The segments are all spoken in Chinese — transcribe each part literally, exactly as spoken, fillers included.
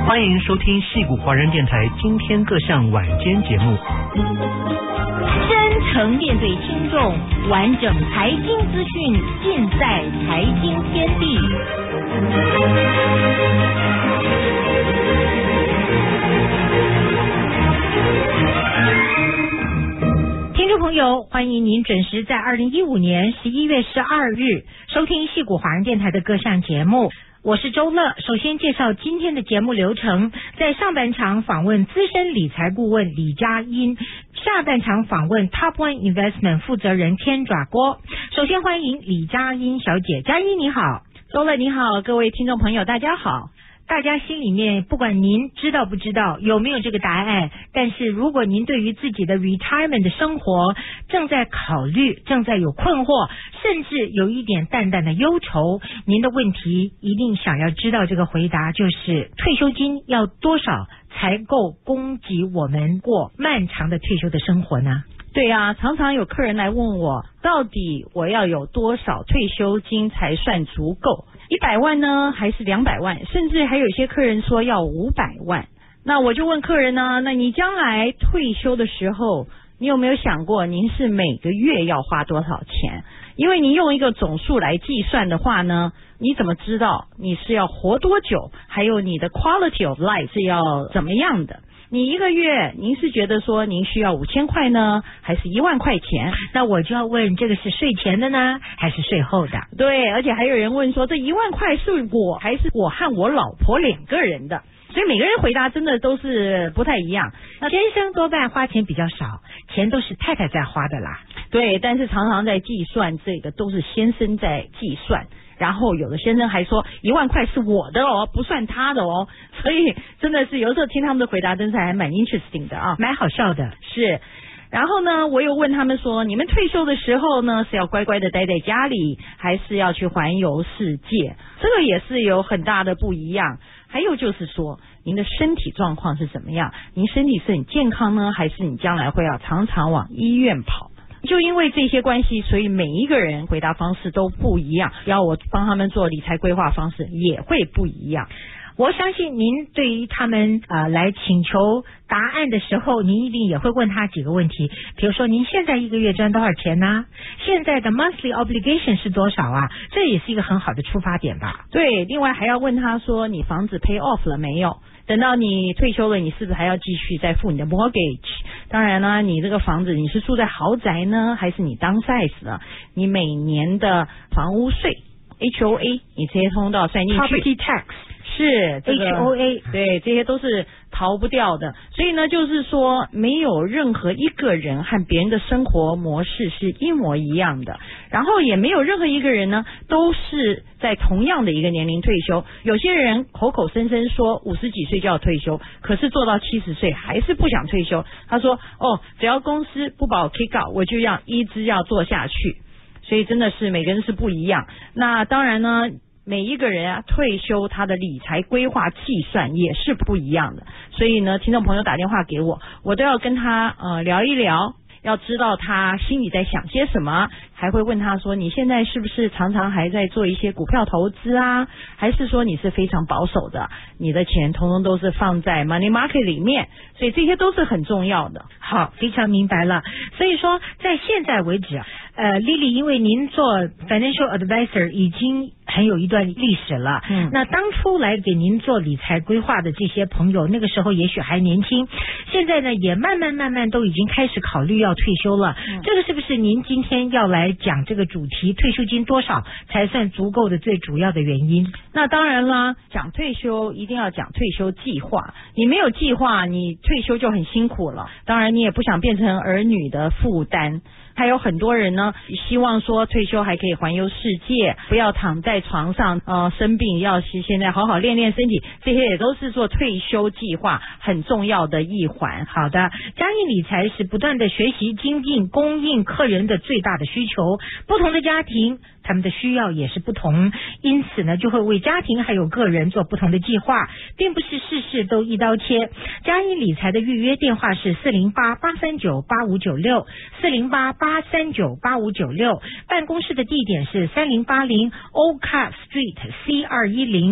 欢迎收听矽谷华人电台今天各项晚间节目。 真诚面对听众，完整财经资讯尽在财经天地。听众朋友，欢迎您准时在二零一五年十一月十二日收听矽谷华人电台的各项节目。我是周乐，首先介绍今天的节目流程。在上半场访问资深理财顾问李佳音，下半场访问 Top One Investment 负责人天爪郭。首先欢迎李佳音小姐，佳音你好。 周乐你好，各位听众朋友大家好。 大家心里面不管您知道不知道有没有这个答案，但是如果您对于自己的 retirement 的生活正在考虑，正在有困惑，甚至有一点淡淡的忧愁，您的问题一定想要知道这个回答，就是退休金要多少才够供给我们过漫长的退休的生活呢？ 对啊，常常有客人来问我，到底我要有多少退休金才算足够？一百万呢，还是两百万？甚至还有些客人说要五百万。那我就问客人呢，那你将来退休的时候，你有没有想过您是每个月要花多少钱？因为你用一个总数来计算的话呢，你怎么知道你是要活多久？还有你的 quality of life 是要怎么样的？你一个月您是觉得说您需要五千块呢，还是一万块钱？ 那我就要问，这个是税前的呢，还是税后的？ 对，而且还有人问说，这一万块是我还是我和我老婆两个人的？所以每个人回答真的都是不太一样。 那先生多半花钱比较少，钱都是太太在花的啦。 对，但是常常在计算这个都是先生在计算。然后有的先生还说一万块是我的哦，不算他的哦，所以真的是有时候听他们的回答真是还蛮 interesting 的啊， 蛮好笑的。 是，然后呢，我又问他们说，你们退休的时候呢，是要乖乖的待在家里，还是要去环游世界？这个也是有很大的不一样。还有就是说，您的身体状况是怎么样？您身体是很健康呢，还是你将来会要常常往医院跑？就因为这些关系，所以每一个人回答方式都不一样，要我帮他们做理财规划方式也会不一样。 我相信您对于他们呃来请求答案的时候，您一定也会问他几个问题，比如说您现在一个月赚多少钱呢？现在的 monthly obligation 是多少啊？这也是一个很好的出发点吧。 对，另外还要问他说，你房子 pay off 了没有？等到你退休了，你是不是还要继续再付你的 mortgage？ 当然呢，你这个房子你是住在豪宅呢，还是你当 size 呢？你每年的房屋税 H O A 你这些通都要算进去。 Property tax 是、这个、 H O A 对，这些都是逃不掉的。所以呢，就是说没有任何一个人和别人的生活模式是一模一样的，然后也没有任何一个人呢都是在同样的一个年龄退休。有些人口口声声说五十几岁就要退休，可是做到七十岁还是不想退休。他说哦，只要公司不把我 kick out， 我就要一直要做下去。所以真的是每个人是不一样。那当然呢，每一个人啊，退休他的理财规划计算也是不一样的。所以呢，听众朋友打电话给我，我都要跟他呃聊一聊，要知道他心里在想些什么，还会问他说，你现在是不是常常还在做一些股票投资啊？还是说你是非常保守的，你的钱统统都是放在 money market 里面？所以这些都是很重要的。 好，非常明白了。所以说在现在为止啊，呃 Lily 因为您做 financial advisor 已经很有一段历史了，嗯，那当初来给您做理财规划的这些朋友，那个时候也许还年轻，现在呢也慢慢慢慢都已经开始考虑要退休了，嗯，这个是不是您今天要来讲这个主题，退休金多少才算足够的最主要的原因？ 那当然啦，讲退休一定要讲退休计划，你没有计划，你退休就很辛苦了，当然你也不想变成儿女的负担。还有很多人呢，希望说退休还可以环游世界，不要躺在床上呃生病，要现在好好练练身体，这些也都是做退休计划很重要的一环。 好的，家庭理财是不断的学习精进，供应客人的最大的需求，不同的家庭他们的需要也是不同，因此呢就会为家庭还有个人做不同的计划，并不是事事都一刀切。家庭理财的预约电话是四零八八三九八五九六 四零八八三九八五九六，办公室的地点是三零八零 Old Cat Street C 二一零，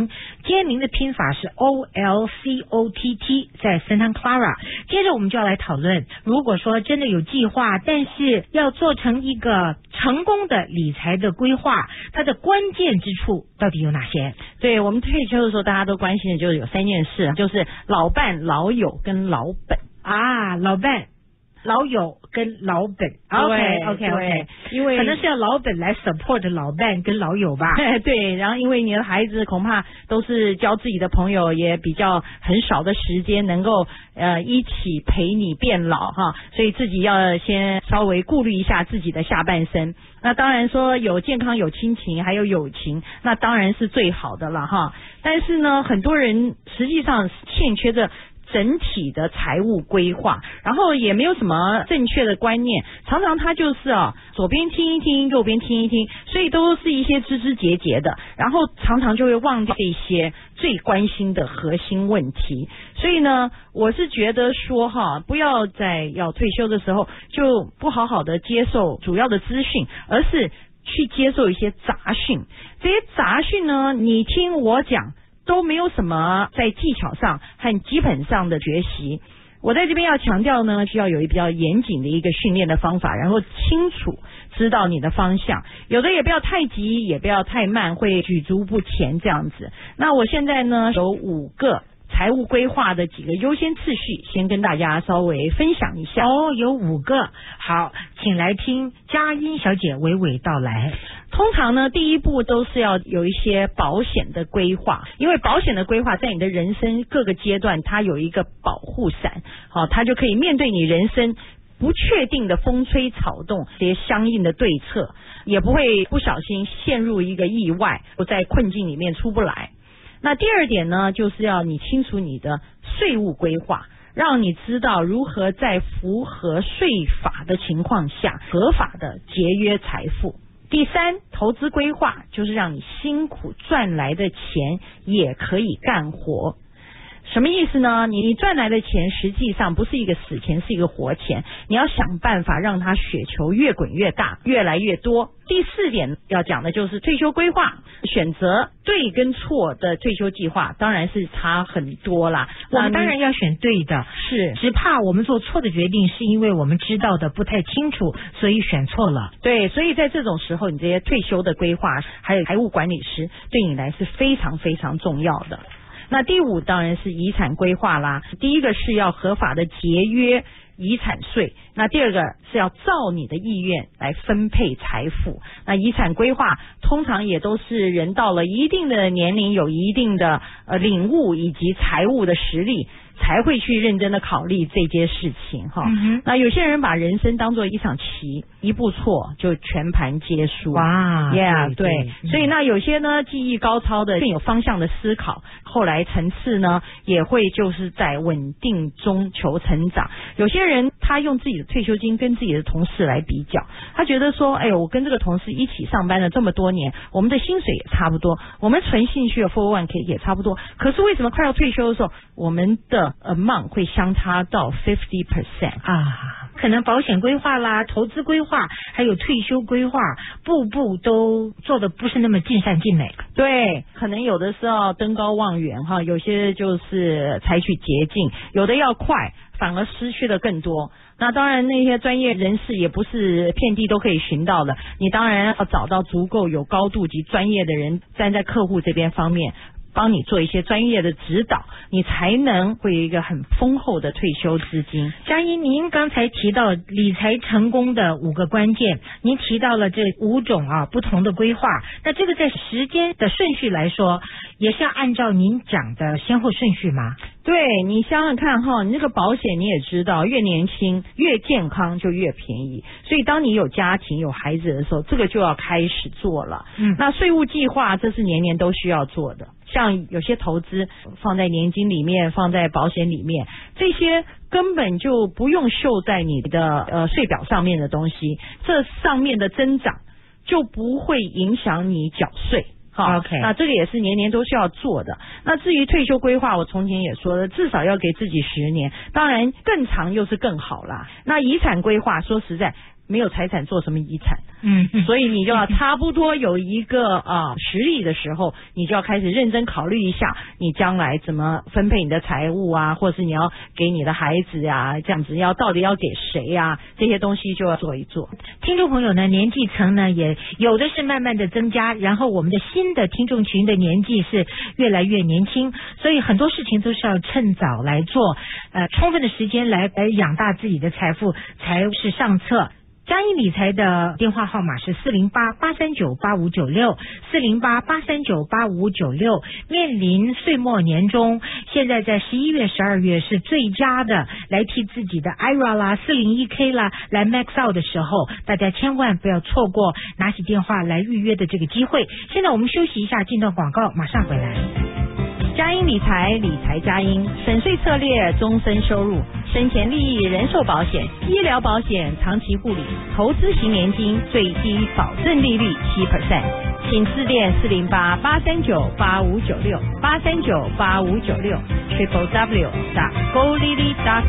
街名的拼法是 O L C O T T， 在 Santa Clara。接着我们就要来讨论，如果说真的有计划，但是要做成一个成功的理财的规划，它的关键之处到底有哪些？ 对，我们退休的时候大家都关心的就是有三件事，就是老伴、老友跟老本啊，老伴、老友跟老本。 OK OK OK， 因为可能是要老本来 support 老伴跟老友吧。 对，然后因为你的孩子恐怕都是交自己的朋友，也比较很少的时间能够呃一起陪你变老哈，所以自己要先稍微顾虑一下自己的下半生。那当然说有健康、有亲情还有友情，那当然是最好的了哈。但是呢，很多人实际上欠缺着整体的财务规划，然后也没有什么正确的观念，常常他就是啊，左边听一听，右边听一听，所以都是一些枝枝节节的，然后常常就会忘掉一些最关心的核心问题。所以呢，我是觉得说哈，不要在要退休的时候就不好好的接受主要的资讯，而是去接受一些杂讯。这些杂讯呢，你听我讲都没有什么在技巧上和基本上的学习。我在这边要强调呢，需要有一比较严谨的一个训练的方法，然后清楚知道你的方向，有的也不要太急，也不要太慢，会举足不前这样子。那我现在呢有五个财务规划的几个优先次序，先跟大家稍微分享一下。 哦，有五个。好，请来听佳音小姐娓娓道来。 通常呢，第一步都是要有一些保险的规划，因为保险的规划在你的人生各个阶段，它有一个保护伞，好，它就可以面对你人生不确定的风吹草动，这些相应的对策，也不会不小心陷入一个意外，不在困境里面出不来。那第二点呢，就是要你清楚你的税务规划，让你知道如何在符合税法的情况下合法的节约财富。第三，投资规划就是让你辛苦赚来的钱也可以干活。什么意思呢？你赚来的钱实际上不是一个死钱，是一个活钱，你要想办法让它雪球越滚越大，越来越多。第四点要讲的就是退休规划，选择对跟错的退休计划当然是差很多啦。 我们当然要选对的， 是只怕我们做错的决定，是因为我们知道的不太清楚，所以选错了。 对，所以在这种时候，你这些退休的规划还有财务管理师对你来是非常非常重要的。那第五当然是遗产规划啦，第一个是要合法的节约遗产税，那第二个是要照你的意愿来分配财富。那遗产规划通常也都是人到了一定的年龄，有一定的呃领悟以及财务的实力，才会去认真的考虑这件事情哈、嗯。那有些人把人生当作一场棋，一步错就全盘皆输。 哇 ，Yeah， 对, 对, 对，所以那有些呢技艺高超的，更有方向的思考，后来层次呢也会就是在稳定中求成长。有些人他用自己的退休金跟自己的同事来比较，他觉得说，哎呦，我跟这个同事一起上班了这么多年，我们的薪水也差不多，我们存进去的 四零一 k 也差不多，可是为什么快要退休的时候，我们的 amount 会相差到 百分之五十啊？可能保险规划啦、投资规划还有退休规划，步步都做的不是那么尽善尽美。 对，可能有的是要登高望远哈，有些就是采取捷径，有的要快，反而失去的更多。那当然那些专业人士也不是遍地都可以寻到的，你当然要找到足够有高度及专业的人站在客户这边方面，帮你做一些专业的指导，你才能会有一个很丰厚的退休资金。 佳音，您刚才提到理财成功的五个关键，您提到了这五种啊不同的规划，那这个在时间的顺序来说，也是要按照您讲的先后顺序吗？ 对，你想想看哈，你这个保险你也知道，越年轻越健康就越便宜，所以当你有家庭有孩子的时候，这个就要开始做了。嗯，那税务计划这是年年都需要做的，像有些投资放在年金里面，放在保险里面，这些根本就不用秀在你的呃税表上面的东西，这上面的增长就不会影响你缴税。好 ，OK， 那这个也是年年都需要做的。那至于退休规划，我从前也说了，至少要给自己十年，当然更长又是更好啦。那遗产规划，说实在， 没有财产做什么遗产， 嗯， 所以你就要差不多有一个啊实力的时候，你就要开始认真考虑一下，你将来怎么分配你的财物啊，或是你要给你的孩子啊，这样子要到底要给谁啊，这些东西就要做一做。 听众朋友呢，年纪层呢也有的是慢慢的增加，然后我们的新的听众群的年纪是越来越年轻，所以很多事情都是要趁早来做，呃，充分的时间来来养大自己的财富才是上策。嘉义理财的电话号码是四零八八三九八五九六，四零八八三九八五九六。面临岁末年终，现在在十一月、十二月是最佳的来替自己的 I R A 啦、四零一 K 啦来 max out 的时候，大家千万不要错过拿起电话来预约的这个机会。现在我们休息一下，进段广告，马上回来。 佳音理财，理财佳音，省税策略，终身收入，生前利益人寿保险、医疗保险、长期护理、投资型年金，最低保证利率七 percent， 请致电四零八八三九八五九六八三九八五九六 triple w dot go lily dot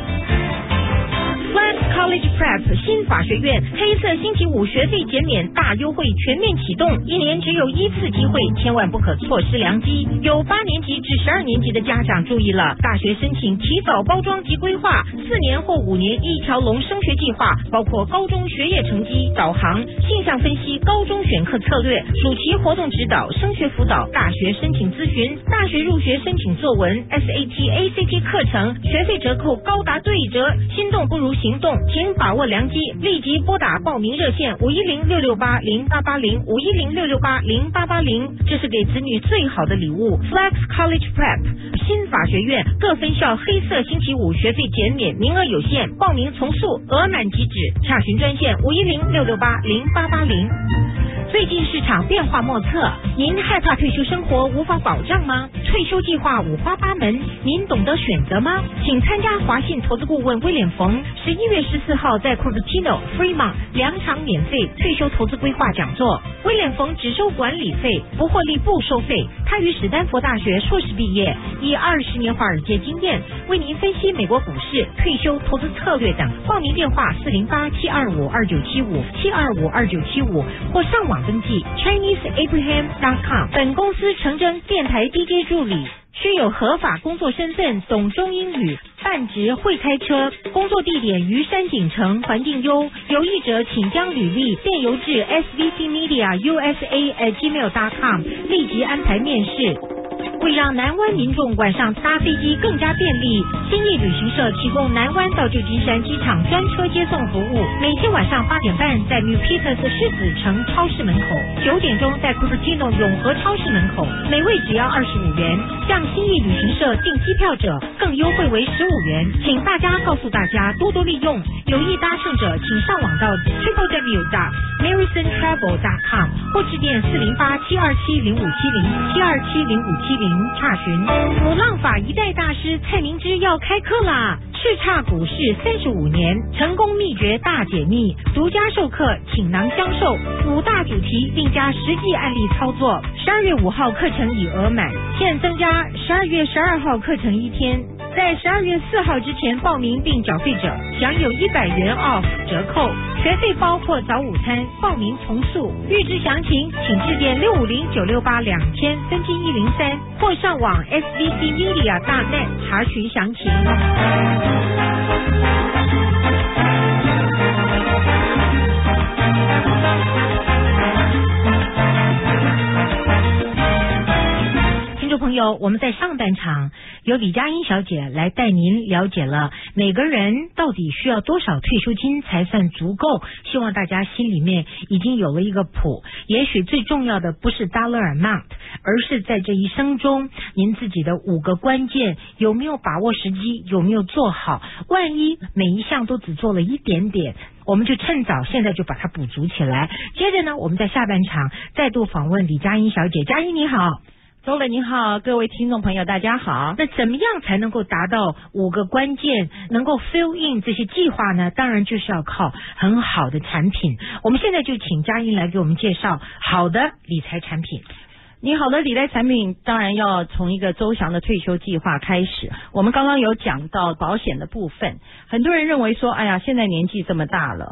com。Flash College Prep 新法学院黑色星期五学费减免大优惠全面启动，一年只有一次机会，千万不可错失良机。有八年级至十二年级的家长注意了，大学申请提早包装及规划，四年或五年一条龙升学计划，包括高中学业成绩导航、性向分析、高中选课策略、暑期活动指导、升学辅导、大学申请咨询、大学入学申请作文、S A T、A C T 课程，学费折扣高达对折，心动不如行动，请把握良机，立即拨打报名热线五一零六六八零八八零五一零六六八零八八零，这是给子女最好的礼物。Flex College Prep 新法学院各分校黑色星期五学费减免，名额有限，报名从速，额满即止。洽询专线五一零六六八零八八零。最近市场变化莫测，您害怕退休生活无法保障吗？退休计划五花八门，您懂得选择吗？请参加华信投资顾问威廉冯十一月十四号在 Cupertino Fremont 两场免费退休投资规划讲座。威廉冯只收管理费，不获利不收费。他于史丹佛大学硕士毕业，以二十年华尔街经验为您分析美国股市、退休投资策略等。报名电话四零八七二五二九七五七二五二九七五或上网登记 Chinese Abraham dot com。 本公司诚征电台 D J 助理，需有合法工作身份，懂中英语，半职会开车，工作地点于山景城，环境优。有意者请将履历电邮至 S V C Media U S A at gmail dot com， 立即安排面试。为让南湾民众晚上搭飞机更加便利，新义旅行社提供南湾到旧金山机场专车接送服务。每天晚上八点半在 New Peters 狮子城超市门口，九点钟在 Cupertino 永和超市门口，每位只要二十五元。向新义旅行社订机票者更优惠为十五元，请大家告诉大家多多利用。有意搭乘者请上网到 triple w dot marison travel dot com 或致电四零八七二七零五七零七二七零五七零查询。普浪法一代大师蔡明之要开课啦！叱咤股市三十五年，成功秘诀大解密，独家授课，倾囊相授，五大主题并加实际案例操作。十二月五号课程已额满，现增加十二月十二号课程一天。在十二月四号之前报名并缴费者享有一百元 off 折扣，学费包括早午餐，报名从速。预知详情，请致电六五零九六八两千分机一零三，或上网 S V C Media dot net 查询详情。朋友，我们在上半场由李佳音小姐来带您了解了每个人到底需要多少退休金才算足够，希望大家心里面已经有了一个谱。也许最重要的不是 dollar amount， 而是在这一生中您自己的五个关键有没有把握时机，有没有做好。万一每一项都只做了一点点，我们就趁早现在就把它补足起来。接着呢，我们在下半场再度访问李佳音小姐。佳音你好。 周磊你好，各位听众朋友大家好。 那怎么样才能够达到五个关键，能够 fill in 这些计划呢？当然就是要靠很好的产品。我们现在就请佳音来给我们介绍好的理财产品。 你好的理财产品当然要从一个周详的退休计划开始。我们刚刚有讲到保险的部分，很多人认为说，哎呀，现在年纪这么大了，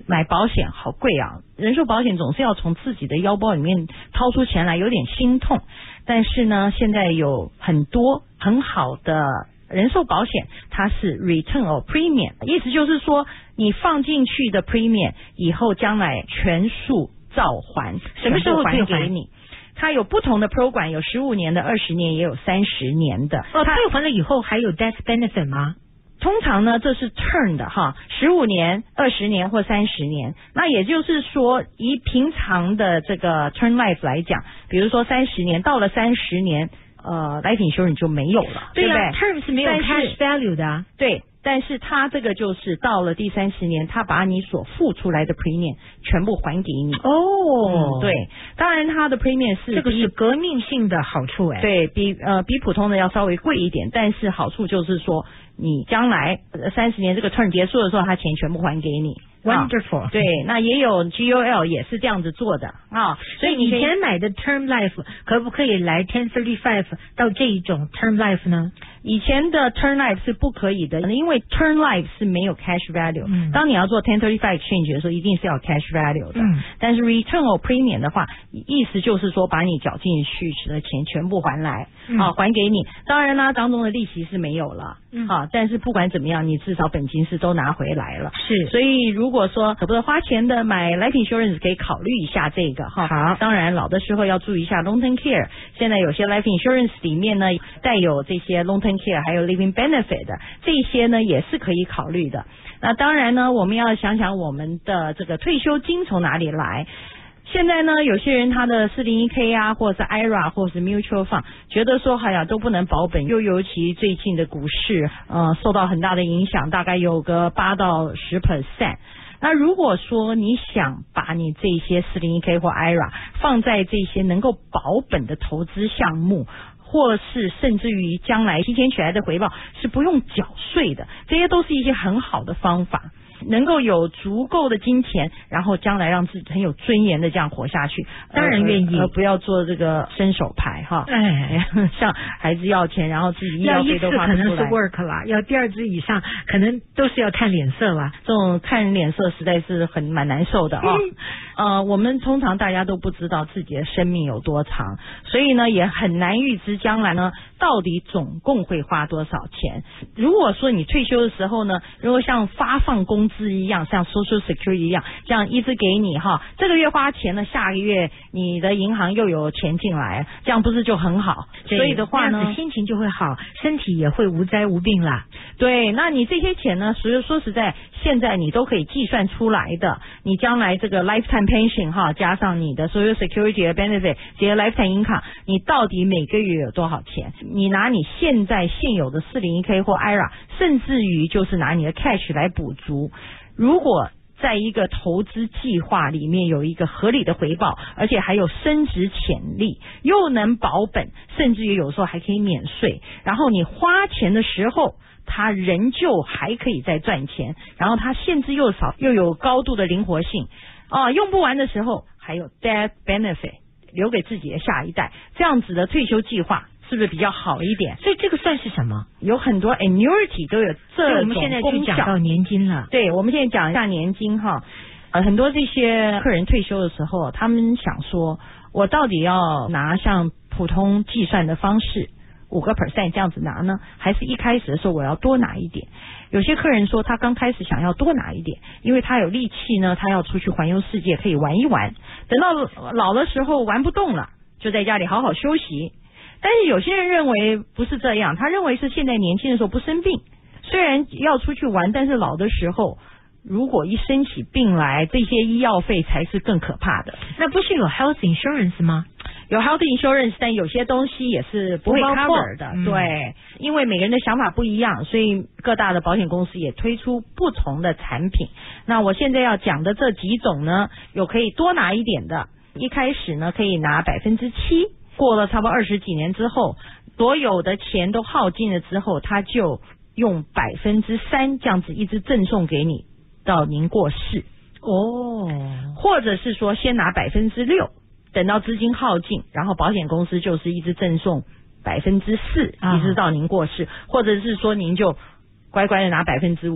买保险好贵啊，人寿保险总是要从自己的腰包里面掏出钱来，有点心痛。但是呢，现在有很多很好的人寿保险，它是 return of premium， 意思就是说你放进去的 premium 以后将来全数照还， 什么时候还给你？它有不同的 program， 有十五年的、二十年，也有三十年的。 哦，退还了以后还有 death benefit 吗？ 通常呢，这是 term 的哈，十五年、二十年或三十年。那也就是说，以平常的这个 term life 来讲，比如说三十年，到了三十年，呃 ，life insurance 就没有了， 对呀、啊、 ，term 是没有 cash value 的、啊， 对。但是它这个就是到了第三十年，它把你所付出来的 premium 全部还给你。 哦、 嗯，对，当然它的 premium 是这个是革命性的好处哎， 对比呃比普通的要稍微贵一点，但是好处就是说，你将来三十年这个 term 结束的时候，它钱全部还给你。 Wonderful，、 啊、对，那也有 G O L 也是这样子做的啊， 所以你以前买的 term life 可不可以来 ten thirty-five 到这一种 term life 呢？ 以前的 term life 是不可以的，因为 term life 是没有 cash value、嗯、当你要做ten thirty-five exchange 的时候，一定是要 cash value 的、嗯、但是 return of premium 的话，意思就是说把你缴进去的钱全部还来、嗯、啊，还给你。当然啦，当中的利息是没有了、嗯、啊，但是不管怎么样，你至少本金是都拿回来了。 是， 所以如果说舍不得花钱的买 life insurance 可以考虑一下这个哈。 好， 当然老的时候要注意一下 long term care， 现在有些 life insurance 里面呢带有这些 long term care 还有 living benefit 的，这些呢也是可以考虑的。那当然呢，我们要想想我们的这个退休金从哪里来。现在呢，有些人他的四零一 K 啊，或者是 I R A 或者是 mutual fund， 觉得说哎呀都不能保本，又尤其最近的股市呃受到很大的影响，大概有个八到十 percent。那如果说你想把你这些四零一 K 或 I R A 放在这些能够保本的投资项目，或是甚至于将来提前取来的回报是不用缴税的，这些都是一些很好的方法，能够有足够的金钱，然后将来让自己很有尊严的这样活下去。 当然愿意， 而不要做这个伸手牌哈。 哎， 向孩子要钱，然后自己医疗费都花不出来。 要一次可能是 work 啦，要第二次以上，可能都是要看脸色啦。 这种看脸色实在是很蛮难受的啊、哦。呃，我们通常大家都不知道自己的生命有多长，所以呢也很难预知将来呢到底总共会花多少钱。如果说你退休的时候呢，如果像发放工资一样，像 Social Security 一样，这样一直给你哈，这个月花钱呢，下个月你的银行又有钱进来，这样不是就很好？所以的话呢， 心情就会好，身体也会无灾无病啦。 对，那你这些钱呢，所以说实在，现在你都可以计算出来的。你将来这个 lifetime pension 哈，加上你的 Social Security 的 benefit， 这些 lifetime income， 你到底每个月有多少钱？你拿你现在现有的四零一 K 或 I R A， 甚至于就是拿你的 cash 来补足。如果在一个投资计划里面有一个合理的回报，而且还有升值潜力，又能保本，甚至于有时候还可以免税，然后你花钱的时候它仍旧还可以再赚钱，然后它限制又少，又有高度的灵活性啊，用不完的时候还有 death benefit 留给自己的下一代，这样子的退休计划是不是比较好一点？ 所以这个算是什么？ 有很多 annuity 都有这种功效。 我们现在就讲到年金了。 对，我们现在讲一下年金哈。呃，很多这些客人退休的时候，他们想说，我到底要拿像普通计算的方式五个 percent 这样子拿呢，还是一开始的时候我要多拿一点？有些客人说他刚开始想要多拿一点，因为他有力气呢，他要出去环游世界，可以玩一玩。等到老的时候玩不动了，就在家里好好休息。但是有些人认为不是这样，他认为是现在年轻的时候不生病，虽然要出去玩，但是老的时候如果一生起病来，这些医药费才是更可怕的。 那不是有 health insurance 吗？ 有 health insurance， 但有些东西也是不会 cover 的。 嗯、 对，因为每个人的想法不一样，所以各大的保险公司也推出不同的产品。那我现在要讲的这几种呢，有可以多拿一点的，一开始呢可以拿百分之七。过了差不多二十几年之后，所有的钱都耗尽了之后，他就用百分之三这样子一直赠送给你，到您过世哦， 或者是说先拿百分之六，等到资金耗尽，然后保险公司就是一直赠送百分之四，一直到您过世，或者是说您就乖乖的拿百分之五。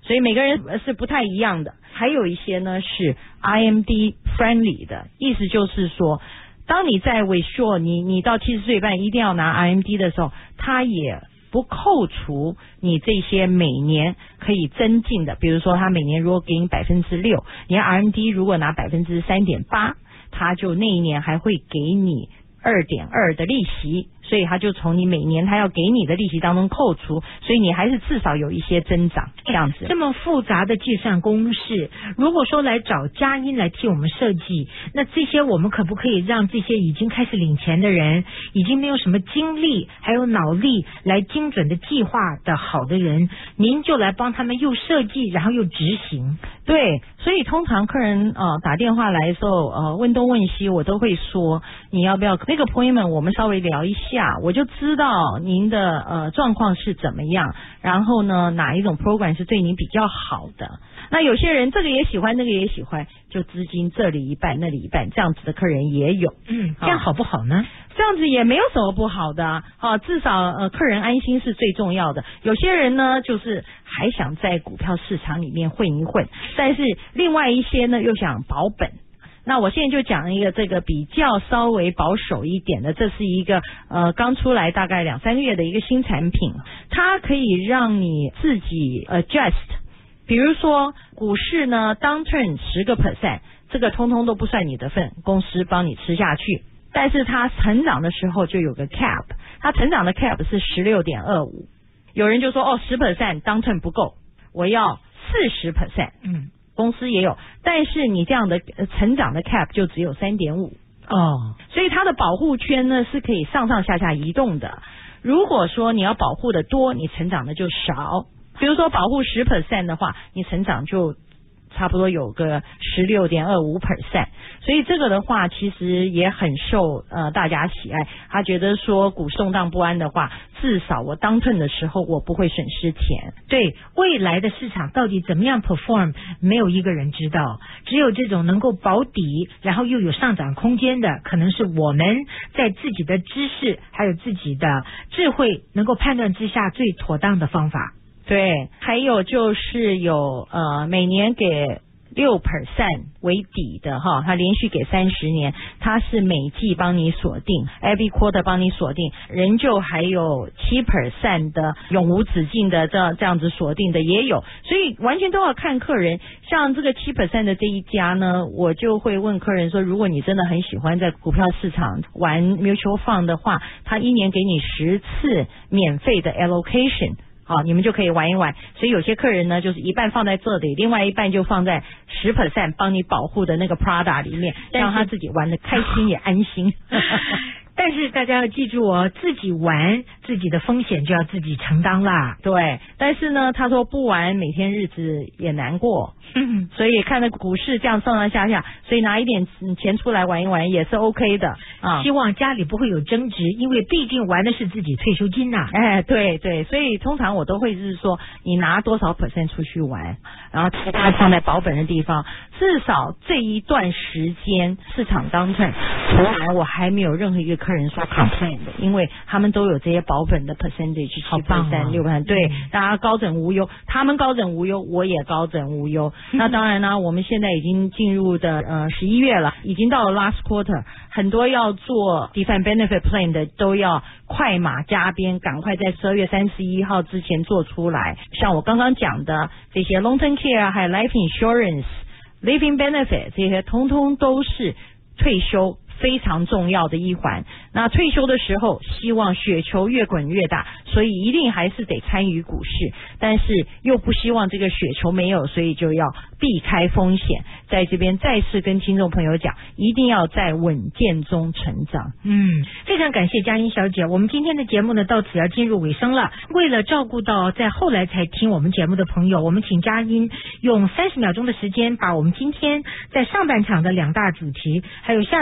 所以每个人是不太一样的。还有一些呢是 I M D friendly 的，意思就是说，当你在 Withdraw 你你到七十岁半一定要拿 I M D 的时候，它也不扣除你这些每年可以增进的，比如说他每年如果给你百分之六，你 I M D 如果拿百分之三点八，他就那一年还会给你二点二的利息，所以他就从你每年他要给你的利息当中扣除，所以你还是至少有一些增长这样子。 这么复杂的计算公式，如果说来找佳音来替我们设计，那这些我们可不可以让这些已经开始领钱的人，已经没有什么精力还有脑力来精准的计划的好的人，您就来帮他们又设计然后又执行？ 对，所以通常客人呃打电话来的时候，呃问东问西，我都会说你要不要那个 appointment， 我们稍微聊一下，我就知道您的呃状况是怎么样，然后呢哪一种 program 是对你比较好的。那有些人这个也喜欢，那个也喜欢，就资金这里一半那里一半，这样子的客人也有。 嗯，这样好不好呢？ 这样子也没有什么不好的啊，啊至少呃客人安心是最重要的。有些人呢就是还想在股票市场里面混一混，但是另外一些呢又想保本。那我现在就讲一个这个比较稍微保守一点的，这是一个呃刚出来大概两三个月的一个新产品，它可以让你自己 adjust。比如说股市呢 downturn 十个 percent， 这个通通都不算你的份，公司帮你吃下去。但是它成长的时候就有个 cap， 它成长的 cap 是 十六点二五。有人就说哦 十 percent downturn 不够，我要 四十 percent。嗯。公司也有，但是你这样的成长的 cap 就只有 三点五 哦，所以它的保护圈呢是可以上上下下移动的。如果说你要保护的多，你成长的就少。比如说保护 十 percent 的话，你成长就差不多有个 十六点二五 percent， 所以这个的话其实也很受呃大家喜爱。他觉得说股市动荡不安的话，至少我当turn的时候我不会损失钱。 对，未来的市场到底怎么样 perform， 没有一个人知道，只有这种能够保底然后又有上涨空间的，可能是我们在自己的知识还有自己的智慧能够判断之下最妥当的方法。 对，还有就是有呃每年给六 percent 为底的哈，它连续给三十年，它是每季帮你锁定 every quarter 帮你锁定，仍旧还有七 percent 的永无止境的这样这样子锁定的也有，所以完全都要看客人。像这个七 percent 的这一家呢，我就会问客人说，如果你真的很喜欢在股票市场玩 mutual fund 的话，它一年给你十次免费的 allocation。好，你们就可以玩一玩。所以有些客人呢，就是一半放在这里，另外一半就放在 十 percent 帮你保护的那个 Prada 里面，让他自己玩的开心也安心。 但是大家要记住哦，自己玩自己的风险就要自己承担啦。 对，但是呢，他说不玩每天日子也难过，嗯、所以看着股市这样上上下下，所以拿一点钱出来玩一玩也是 OK 的啊。 希望家里不会有争执，因为毕竟玩的是自己退休金呐、啊。 哎，对对，所以通常我都会是说，你拿多少 percent 出去玩，然后其他放在保本的地方，至少这一段时间市场当中，从来我还没有任何一个客人说 complain 的，因为他们都有这些保本的 percentage， 七 percent 六 percent， 对，大家高枕无忧，他们高枕无忧，我也高枕无忧。那当然呢，我们现在已经进入的呃十一月了，已经到了 last quarter， 很多要做 defined benefit plan 的都要快马加鞭，赶快在十二月三十一号之前做出来。像我刚刚讲的这些 long term care 还有 life insurance、living benefit 这些，通通都是退休非常重要的一环。那退休的时候希望雪球越滚越大，所以一定还是得参与股市，但是又不希望这个雪球没有，所以就要避开风险。在这边再次跟听众朋友讲，一定要在稳健中成长。 嗯，非常感谢佳音小姐。我们今天的节目呢到此要进入尾声了，为了照顾到在后来才听我们节目的朋友，我们请佳音用三十秒钟的时间把我们今天在上半场的两大主题还有下半场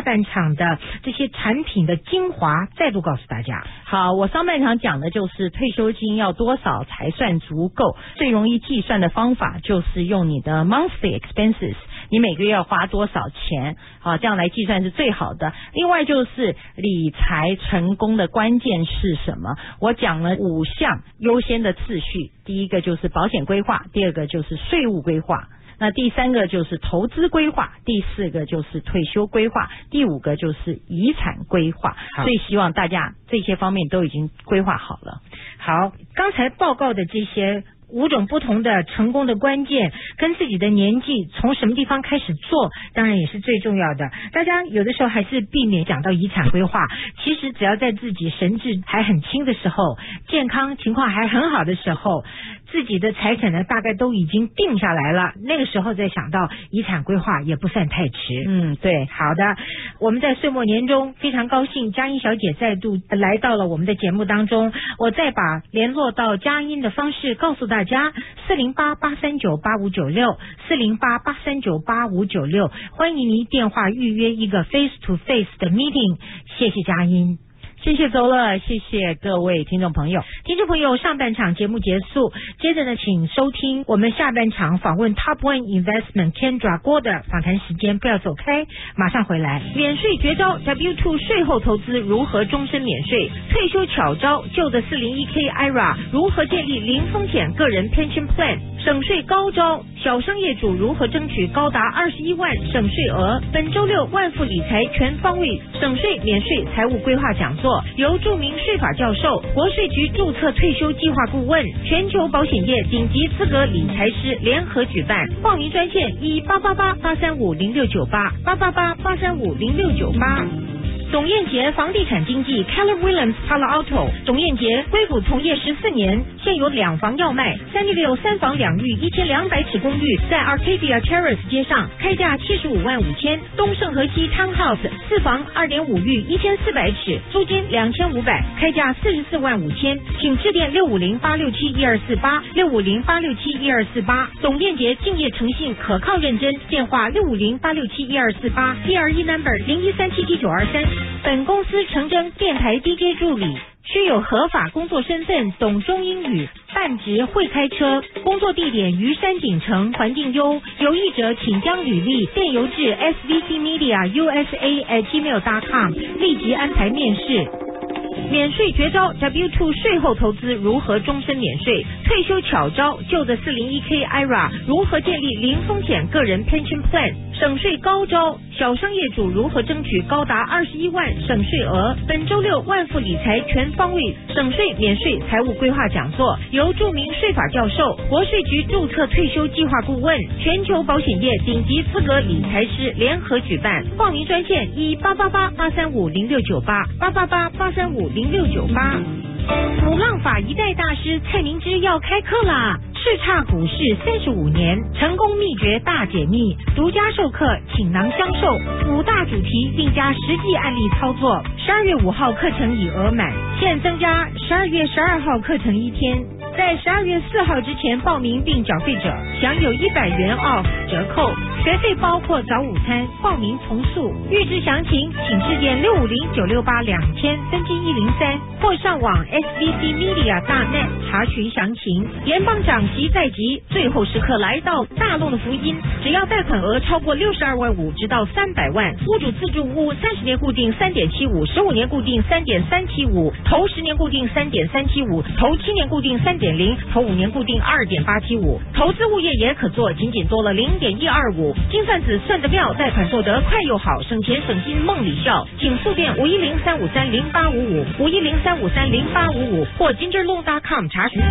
场的这些产品的精华再度告诉大家。 好，我上半场讲的就是退休金要多少才算足够，最容易计算的方法就是用你的 monthly expenses， 你每个月要花多少钱，好，这样来计算是最好的。另外就是理财成功的关键是什么，我讲了五项优先的次序，第一个就是保险规划，第二个就是税务规划，那第三个就是投资规划，第四个就是退休规划，第五个就是遗产规划。所以希望大家这些方面都已经规划好了。 好，刚才报告的这些五种不同的成功的关键，跟自己的年纪从什么地方开始做，当然也是最重要的。大家有的时候还是避免讲到遗产规划，其实只要在自己神智还很轻的时候，健康情况还很好的时候，自己的财产呢大概都已经定下来了，那个时候再想到遗产规划也不算太迟。 嗯，对。 好的，我们在岁末年中非常高兴佳音小姐再度来到了我们的节目当中，我再把联络到佳音的方式告诉大家，四零八八三九八五九六 四零八八三九八五九六，欢迎您电话预约一个 face to face 的 meeting。 谢谢佳音。 谢谢周乐，谢谢各位听众朋友。 听众朋友，上半场节目结束，接着呢，请收听我们下半场访问 Top One Investment Kendra 郭的访谈时间，不要走开，马上回来。免税绝招 W 二 税后投资如何终身免税？退休巧招旧的 四零一 K I R A 如何建立零风险个人 Pension Plan？ 省税高招，小商业主如何争取高达二十一万省税额？本周六万富理财全方位省税免税财务规划讲座，由著名税法教授、国税局注册退休计划顾问、全球保险业顶级资格理财师联合举办，报名专线一八八八八三五零六九八八八八八三五零六九八。董燕杰房地产经纪 Keller Williams Palo Alto， 董燕杰硅谷从业十四年，现有两房要卖，三六六三房两浴一千两百尺公寓，在 Arcadia Terrace 街上，开价七十五万五千。东盛和西 Townhouse 四房二点五浴一千四百尺，租金两千五百，开价四十四万五千。请致电六五零八六七一二四八六五零八六七一二四八。董燕杰敬业诚信，可靠认真，电话六五零八六七一二四八 D R E number 零一三七七九二三。本公司诚征电台 D J 助理，需有合法工作身份，懂中英语，半职会开车，工作地点于山景城，环境优。有意者请将履历电邮至 S V C Media U S A at gmail dot com， 立即安排面试。免税绝招 W 二 税后投资如何终身免税？退休巧招旧的 四零一 K I R A 如何建立零风险个人 Pension Plan？ 省税高招，小商业主如何争取高达二十一万省税额？本周六万富理财全方位省税免税财务规划讲座，由著名税法教授、国税局注册退休计划顾问、全球保险业顶级资格理财师联合举办，报名专线一八八八八三五零六九八八八八八三五零六九八。普浪法一代大师蔡明之要开课啦！叱咤股市三十五年，成功秘诀大解密，独家授课，倾囊相授，五大主题并加实际案例操作。十二月五号课程已额满，现增加十二月十二号课程一天。在十二月四号之前报名并缴费者享有一百元 off 折扣，学费包括早午餐，报名从速。预知详情，请致电六五零九六八两千分机一零三，或上网 S V C Media dot net 查询详情。联邦长急在即，最后时刻来到，大陆的福音，只要贷款额超过六十二万五，直到三百万，屋主自住屋三十年固定三点七五，十五年固定三点三七五，头十年固定三点三七五，头七年固定三点零，头五年固定二点八七五。投资物业也可做，仅仅多了零点一二五。精算子算得妙，贷款做得快又好，省钱省心梦里笑。请速电五一零三五三零八五五五一零三五三零八五五或 gingerloan dot com 查询。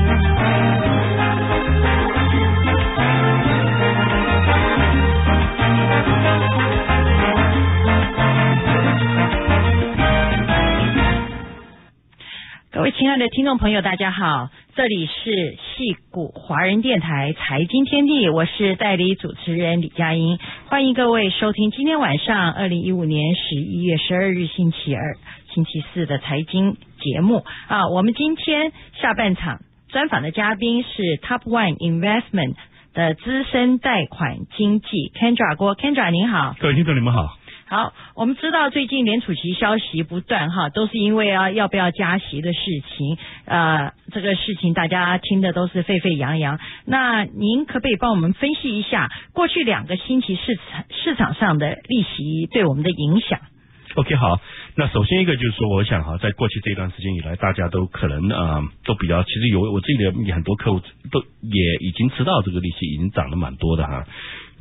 各位亲爱的听众朋友，大家好，这里是矽谷华人电台财经天地，我是代理主持人李佳音，欢迎各位收听今天晚上二零一五年十一月十二日星期二、星期四的财经节目啊。我们今天下半场专访的嘉宾是 Top One Investment 的资深贷款经纪 Kendra 郭 Kendra 您好。 各位听众你们好。 好，我们知道最近联储局消息不断哈，都是因为啊要不要加息的事情，呃，这个事情大家听的都是沸沸扬扬。那您可不可以帮我们分析一下过去两个星期市场市场上的利息对我们的影响 ？OK， 好，那首先一个就是说，我想哈，在过去这段时间以来，大家都可能啊、呃，都比较，其实有我自己的很多客户都也已经知道这个利息已经涨得蛮多的哈。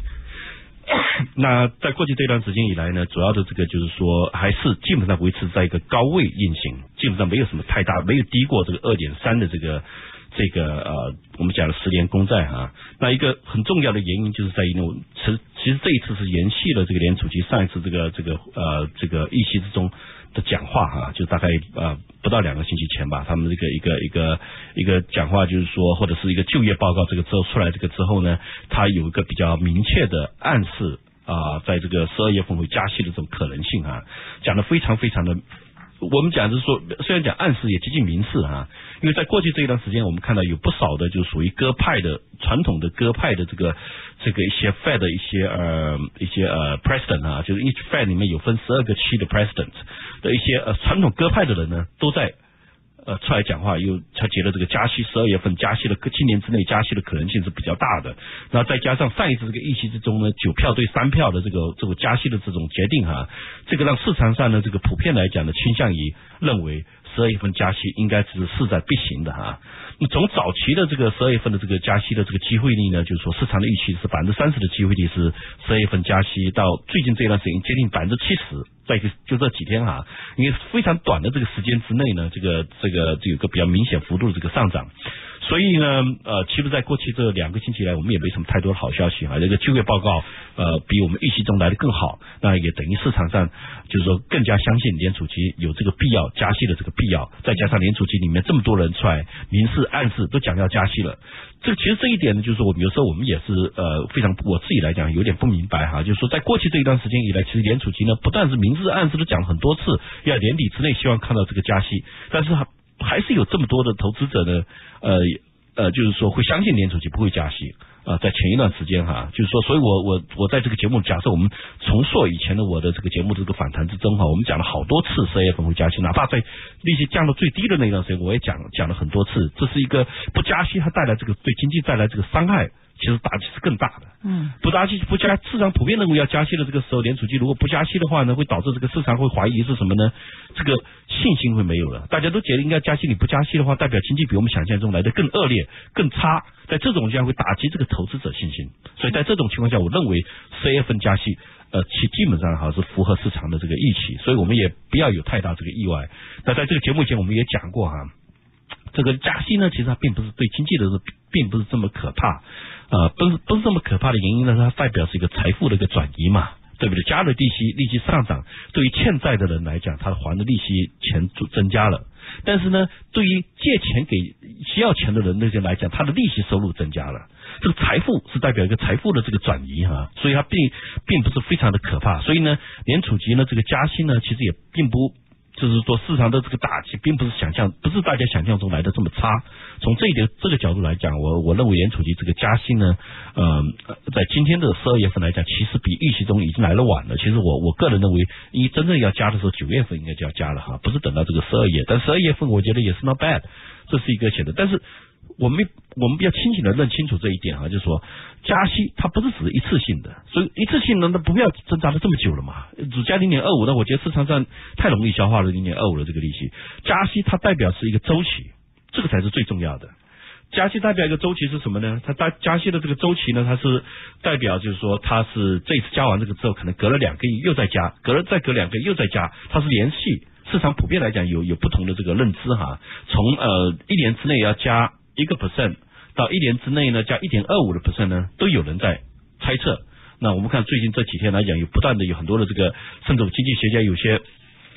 那在过去这段时间以来呢，主要的这个就是说，还是基本上维持在一个高位运行，基本上没有什么太大，没有低过这个二点三的这个这个呃，我们讲的十年公债哈。那一个很重要的原因就是在于呢，其实其实这一次是延续了这个联储局上一次这个这个呃这个议息之中的讲话哈，就大概呃不到两个星期前吧，他们这个一个一个一个讲话就是说，或者是一个就业报告这个之后出来这个之后呢，它有一个比较明确的暗示啊、呃，在这个十二月份会加息的这种可能性啊，讲得非常非常的。我们讲就是说，虽然讲暗示也接近明示啊，因为在过去这一段时间，我们看到有不少的就属于鸽派的传统的鸽派的这个这个一些 Fed 的一些呃一些呃 President 啊，就是 each Fed 里面有分十二个区的 President 的一些呃传统鸽派的人呢，都在呃出来讲话，又他觉得这个加息十二月份加息的今年之内加息的可能性是比较大的，然后再加上上一次这个议息之中呢，九票对三票的这个这个加息的这种决定哈，这个让市场上呢这个普遍来讲呢倾向于认为十二月份加息应该是势在必行的哈。那从早期的这个十二月份的这个加息的这个机会率呢，就是说市场的预期是百分之三十的机会率是十二月份加息，到最近这段时间接近百分之七十。在一个就这几天哈，因为非常短的这个时间之内呢，这个这个这有个比较明显幅度的这个上涨，所以呢，呃，其实在过去这两个星期来，我们也没什么太多的好消息啊。这个就业报告呃比我们预期中来的更好，那也等于市场上就是说更加相信联储局有这个必要加息的这个必要，再加上联储局里面这么多人出来明示暗示都讲要加息了。这个其实这一点呢，就是说我们有时候我们也是呃非常我自己来讲有点不明白哈，就是说在过去这一段时间以来，其实联储局呢不但是明示暗示都讲了很多次，要年底之内希望看到这个加息，但是还还是有这么多的投资者呢，呃呃，就是说会相信联储局不会加息。啊，在前一段时间哈，就是说，所以我我我在这个节目，假设我们重塑以前的我的这个节目这个反弹之中哈，我们讲了好多次十二月份会加息，哪怕在利息降到最低的那段时间，我也讲讲了很多次，这是一个不加息它带来这个对经济带来这个伤害，其实打击是更大的。嗯，不加息不加，市场普遍认为要加息的这个时候，联储局如果不加息的话呢，会导致这个市场会怀疑是什么呢？这个信心会没有了，大家都觉得应该加息，你不加息的话，代表经济比我们想象中来的更恶劣、更差。在这种情况会打击这个投资者信心，所以在这种情况下，我认为十二月份加息，呃，其基本上哈是符合市场的这个预期，所以我们也不要有太大这个意外。那在这个节目前我们也讲过哈，这个加息呢，其实它并不是对经济的并不是这么可怕，呃，不是不是这么可怕的原因呢，它代表是一个财富的一个转移嘛。对不对？加了利息，利息上涨，对于欠债的人来讲，他还的利息钱增加了。但是呢，对于借钱给需要钱的人那些来讲，他的利息收入增加了。这个财富是代表一个财富的这个转移哈，所以它并并不是非常的可怕。所以呢，联储局呢这个加息呢，其实也并不。就是说，市场的这个打击并不是想象，不是大家想象中来的这么差。从这一点这个角度来讲，我我认为联储局这个加息呢，呃，在今天的十二月份来讲，其实比预期中已经来了晚了。其实我我个人认为，一真正要加的时候，九月份应该就要加了哈，不是等到这个十二月。但十二月份我觉得也是 not bad， 这是一个写的，但是。我们我们比较清醒的认清楚这一点啊，就是说加息它不是只是一次性的，所以一次性的那不要挣扎了这么久了嘛，只加零点二五，那我觉得市场上太容易消化了零点二五的这个利息。加息它代表是一个周期，这个才是最重要的。加息代表一个周期是什么呢？它加加息的这个周期呢，它是代表就是说它是这次加完这个之后，可能隔了两个月又再加，隔了再隔两个月又再加，它是连续。市场普遍来讲有有不同的这个认知哈，从呃一年之内要加一个 percent 到一年之内呢加一点二五的 percent 呢，都有人在猜测。那我们看最近这几天来讲，有不断的有很多的这个，甚至经济学家有些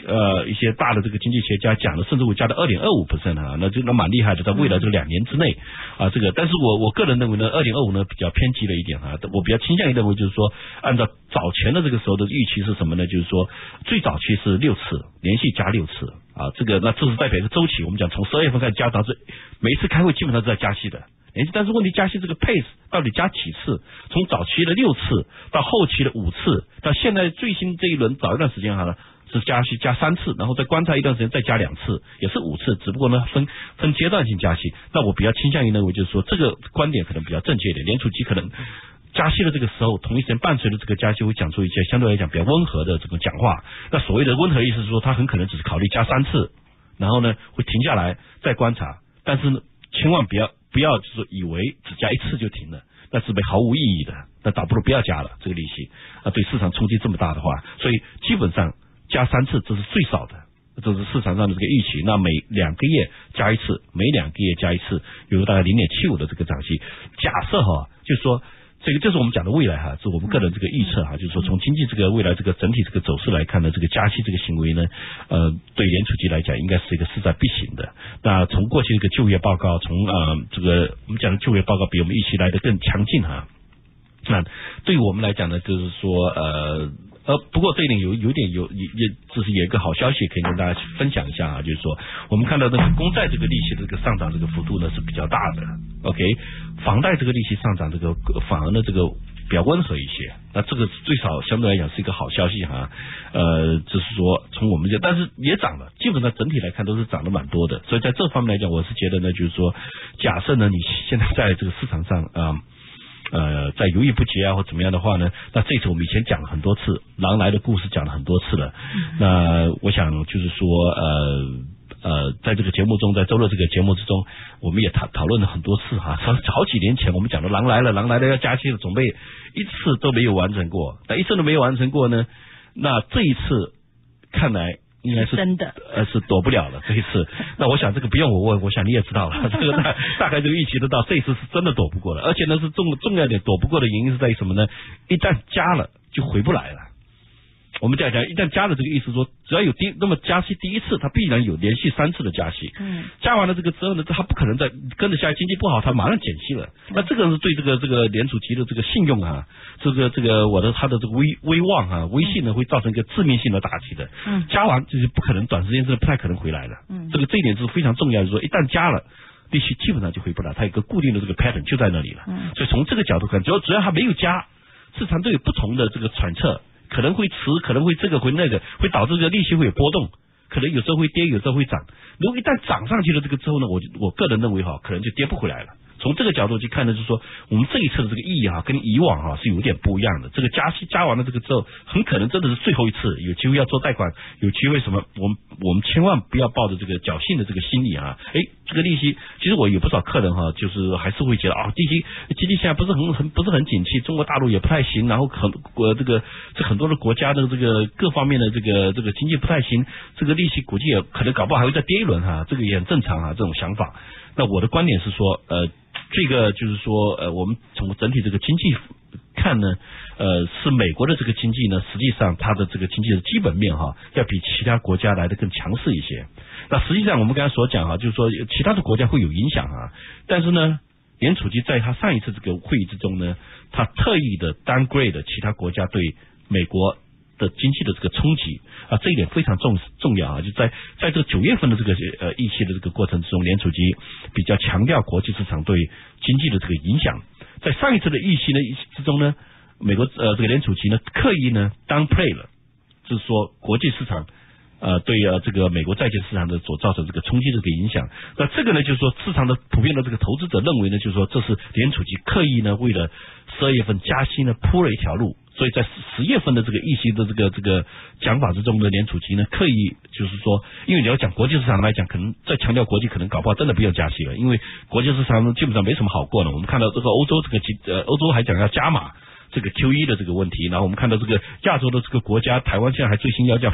呃一些大的这个经济学家讲的，甚至会加到二点二五 percent 啊，那这那蛮厉害的，在未来这个两年之内啊，这个，但是我我个人认为呢，二点二五呢比较偏激了一点啊，我比较倾向于认为就是说，按照早前的这个时候的预期是什么呢？就是说最早期是六次，连续加六次啊，这个那这是代表一个周期，我们讲从十二月份开始加到这，每一次开会基本上是在加息的。但是问题加息这个 pace 到底加几次？从早期的六次到后期的五次，到现在最新这一轮早一段时间哈是加息加三次，然后再观察一段时间再加两次，也是五次，只不过呢分分阶段性加息。那我比较倾向于认为就是说这个观点可能比较正确一点，联储局可能加息的这个时候，同一时间伴随着这个加息会讲出一些相对来讲比较温和的这种讲话。那所谓的温和意思是说，他很可能只是考虑加三次，然后呢会停下来再观察，但是呢千万不要。不要就是说以为只加一次就停了，那是被毫无意义的，那倒不如不要加了这个利息啊，对市场冲击这么大的话，所以基本上加三次这是最少的，这是市场上的这个预期。那每两个月加一次，每两个月加一次，有大概零点七五的这个涨息。假设哈，就是说这个这是我们讲的未来哈，是我们个人这个预测哈，就是说从经济这个未来这个整体这个走势来看呢，这个加息这个行为呢，呃，对联储局来讲应该是一个势在必行的。那从过去这个就业报告，从呃这个我们讲的就业报告比我们预期来的更强劲哈。那对于我们来讲呢，就是说呃。呃，不过这一点有有点有也也，这是有一个好消息可以跟大家分享一下啊，就是说我们看到这个公债这个利息的这个上涨这个幅度呢是比较大的 ，OK， 房贷这个利息上涨这个反而呢这个比较温和一些，那这个最少相对来讲是一个好消息哈，呃，就是说从我们这，但是也涨了，基本上整体来看都是涨得蛮多的，所以在这方面来讲，我是觉得呢，就是说，假设呢你现在在这个市场上啊。呃呃，在犹豫不决啊或怎么样的话呢，那这次我们以前讲了很多次，狼来的故事讲了很多次了。那我想就是说，呃呃，在这个节目中，在周六这个节目之中，我们也讨讨论了很多次哈。好好几年前我们讲的狼来了，狼来了要加息了，准备一次都没有完成过，但一次都没有完成过呢，那这一次看来。应该是真的， 呃，是躲不了了这一次。那我想这个不用我问，我想你也知道了，这个大大概这个预期得到，这一次是真的躲不过了。而且呢，是重重要点，躲不过的原因是在于什么呢？一旦加了就回不来了。我们这样讲，一旦加了这个意思说，只要有第那么加息第一次，它必然有连续三次的加息。嗯，加完了这个之后呢，它不可能再跟着下来经济不好，它马上减息了。那这个是对这个这个联储局的这个信用啊，这个这个我的他的这个威威望啊，威信呢会造成一个致命性的打击的。嗯，加完就是不可能短时间之内不太可能回来了。嗯，这个这一点是非常重要的，说一旦加了。利息基本上就回不来，它有一个固定的这个 pattern 就在那里了。嗯，所以从这个角度看，只要只要它没有加，市场都有不同的这个揣测。可能会迟，可能会这个会那个，会导致这个利息会有波动，可能有时候会跌，有时候会涨。如果一旦涨上去了这个之后呢，我我个人认为哈，可能就跌不回来了。从这个角度去看呢，就是说我们这一次的这个意义哈，跟以往哈是有点不一样的。这个加息加完了这个之后，很可能真的是最后一次，有机会要做贷款，有机会什么？我们我们千万不要抱着这个侥幸的这个心理啊！哎，这个利息，其实我有不少客人哈，就是还是会觉得啊，利息经济现在不是很很不是很景气，中国大陆也不太行，然后很国这个这很多的国家的这个各方面的这个这个经济不太行，这个利息估计也可能搞不好还会再跌一轮哈，这个也很正常啊，这种想法。那我的观点是说，呃。这个就是说，呃，我们从整体这个经济看呢，呃，是美国的这个经济呢，实际上它的这个经济的基本面哈，要比其他国家来的更强势一些。那实际上我们刚才所讲哈，就是说其他的国家会有影响啊，但是呢，联储局在他上一次这个会议之中呢，他特意的 downgrade 其他国家对美国的经济的这个冲击啊，这一点非常重重要啊！就在在这个九月份的这个呃议息的这个过程之中，联储局比较强调国际市场对经济的这个影响。在上一次的议息呢之中呢，美国呃这个联储局呢刻意呢 downplay 了，就是说国际市场呃对呃这个美国债券市场的所造成这个冲击的这个影响。那这个呢就是说市场的普遍的这个投资者认为呢，就是说这是联储局刻意呢为了十二月份加息呢铺了一条路。所以在十月份的这个议息的这个这个讲法之中呢，联储局呢刻意就是说，因为你要讲国际市场来讲，可能再强调国际，可能搞不好真的不要加息了，因为国际市场基本上没什么好过了。我们看到这个欧洲这个呃欧洲还讲要加码这个 Q E 的这个问题，然后我们看到这个亚洲的这个国家，台湾现在还最新要叫负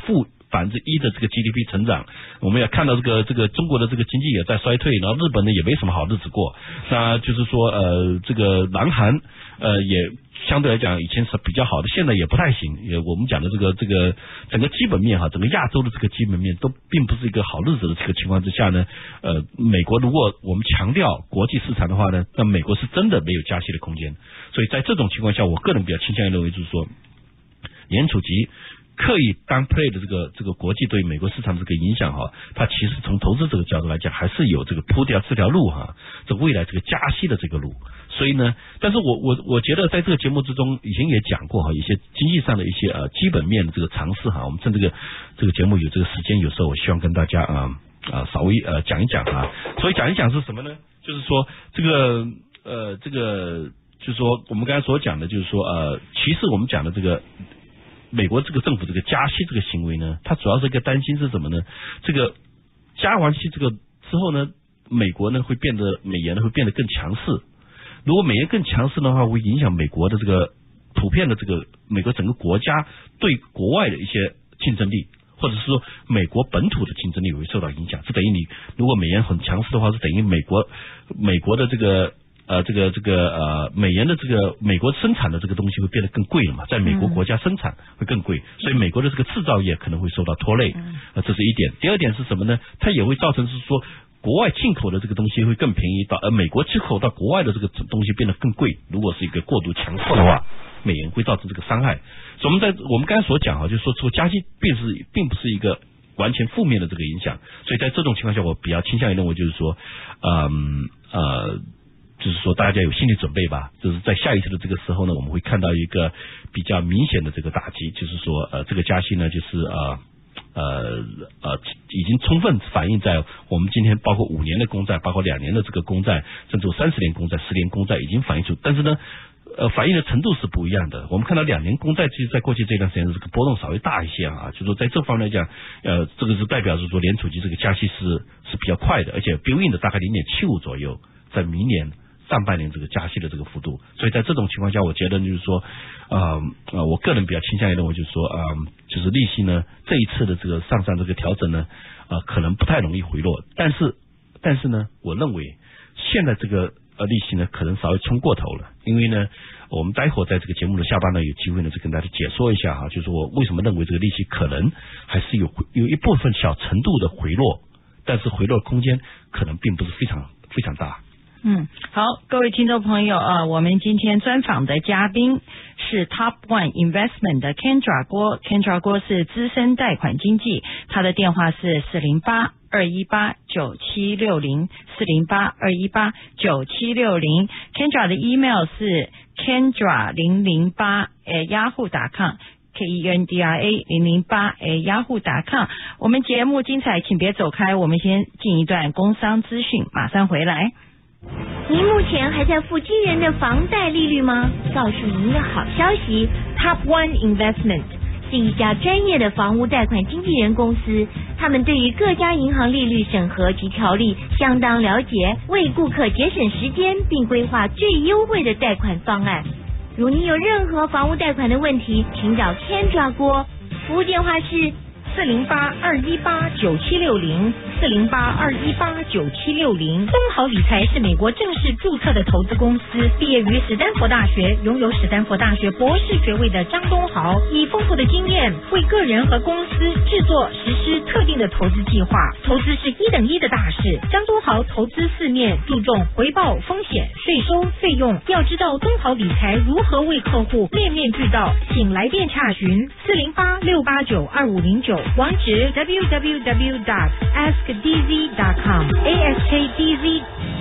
百分之一的这个 G D P 成长，我们也看到这个这个中国的这个经济也在衰退，然后日本呢也没什么好日子过。那就是说呃这个南韩呃也相对来讲以前是比较好的，现在也不太行。也我们讲的这个这个整个基本面哈，整个亚洲的这个基本面都并不是一个好日子的这个情况之下呢，呃美国如果我们强调国际市场的话呢，那美国是真的没有加息的空间。所以在这种情况下，我个人比较倾向于认为就是说，联储局刻意downplay的这个这个国际对美国市场的这个影响哈，它其实从投资这个角度来讲，还是有这个铺掉这条路哈，这未来这个加息的这个路。所以呢，但是我我我觉得在这个节目之中以前也讲过哈，一些经济上的一些呃基本面的这个尝试哈，我们趁这个这个节目有这个时间，有时候我希望跟大家啊啊稍微呃讲一讲哈。所以讲一讲是什么呢？就是说这个呃这个就是说我们刚才所讲的，就是说呃其实我们讲的这个。美国这个政府这个加息这个行为呢，它主要是一个担心是什么呢？这个加完息这个之后呢，美国呢会变得美元呢会变得更强势。如果美元更强势的话，会影响美国的这个普遍的这个美国整个国家对国外的一些竞争力，或者是说美国本土的竞争力会受到影响。是等于你如果美元很强势的话，是等于美国美国的这个。呃，这个这个呃，美元的这个美国生产的这个东西会变得更贵了嘛，在美国国家生产会更贵，所以美国的这个制造业可能会受到拖累，呃，这是一点。第二点是什么呢？它也会造成是说，国外进口的这个东西会更便宜，到而美国进口到国外的这个东西变得更贵。如果是一个过度强势的话，美元会造成这个伤害。所以我们在我们刚才所讲啊，就是说，说加息并是并不是一个完全负面的这个影响。所以在这种情况下，我比较倾向于认为就是说，嗯呃。就是说，大家有心理准备吧。就是在下一次的这个时候呢，我们会看到一个比较明显的这个打击，就是说，呃，这个加息呢，就是呃呃呃，已经充分反映在我们今天包括五年的公债，包括两年的这个公债，甚至三十年公债、十年公债已经反映出，但是呢，呃，反映的程度是不一样的。我们看到两年公债其实在过去这段时间这个波动稍微大一些啊，就是说在这方面来讲，呃，这个是代表是说联储局这个加息是是比较快的，而且 build in 的大概零点七五左右，在明年。上半年这个加息的这个幅度，所以在这种情况下，我觉得就是说，呃呃，我个人比较倾向于认为，就是说，呃，就是利息呢，这一次的这个上上这个调整呢，呃，可能不太容易回落，但是，但是呢，我认为现在这个呃利息呢，可能稍微冲过头了，因为呢，我们待会儿在这个节目的下半段有机会呢，就跟大家解说一下哈，就是我为什么认为这个利息可能还是有有一部分小程度的回落，但是回落空间可能并不是非常非常大。 嗯，好，各位听众朋友啊，我们今天专访的嘉宾是 Top One Investment 的 Kendra 郭 ，Kendra 郭是资深贷款经纪，他的电话是四零八二一八九七六零四零八二一八九七六零 ，Kendra 的 email 是 Kendra 零零八 at yahoo dot com。K E N D R A 零零八 at yahoo dot com。我们节目精彩，请别走开，我们先进一段工商资讯，马上回来。 您目前还在付惊人的房贷利率吗？告诉您一个好消息 ，Top One Investment 是一家专业的房屋贷款经纪人公司，他们对于各家银行利率审核及条例相当了解，为顾客节省时间，并规划最优惠的贷款方案。如您有任何房屋贷款的问题，请找 Kendra 郭，服务电话是四零八二一八九七六零四零八二一八九七六零。东豪理财是美国正式注册的投资公司，毕业于史丹佛大学，拥有史丹佛大学博士学位的张东豪，以丰富的经验为个人和公司制作实施特定的投资计划。投资是一等一的大事，张东豪投资四面，注重回报、风险、税收、费用。要知道东豪理财如何为客户面面俱到，请来电洽询四零八六八九二五零九。网址 double-u double-u double-u dot ask d z dot com A S K D Z。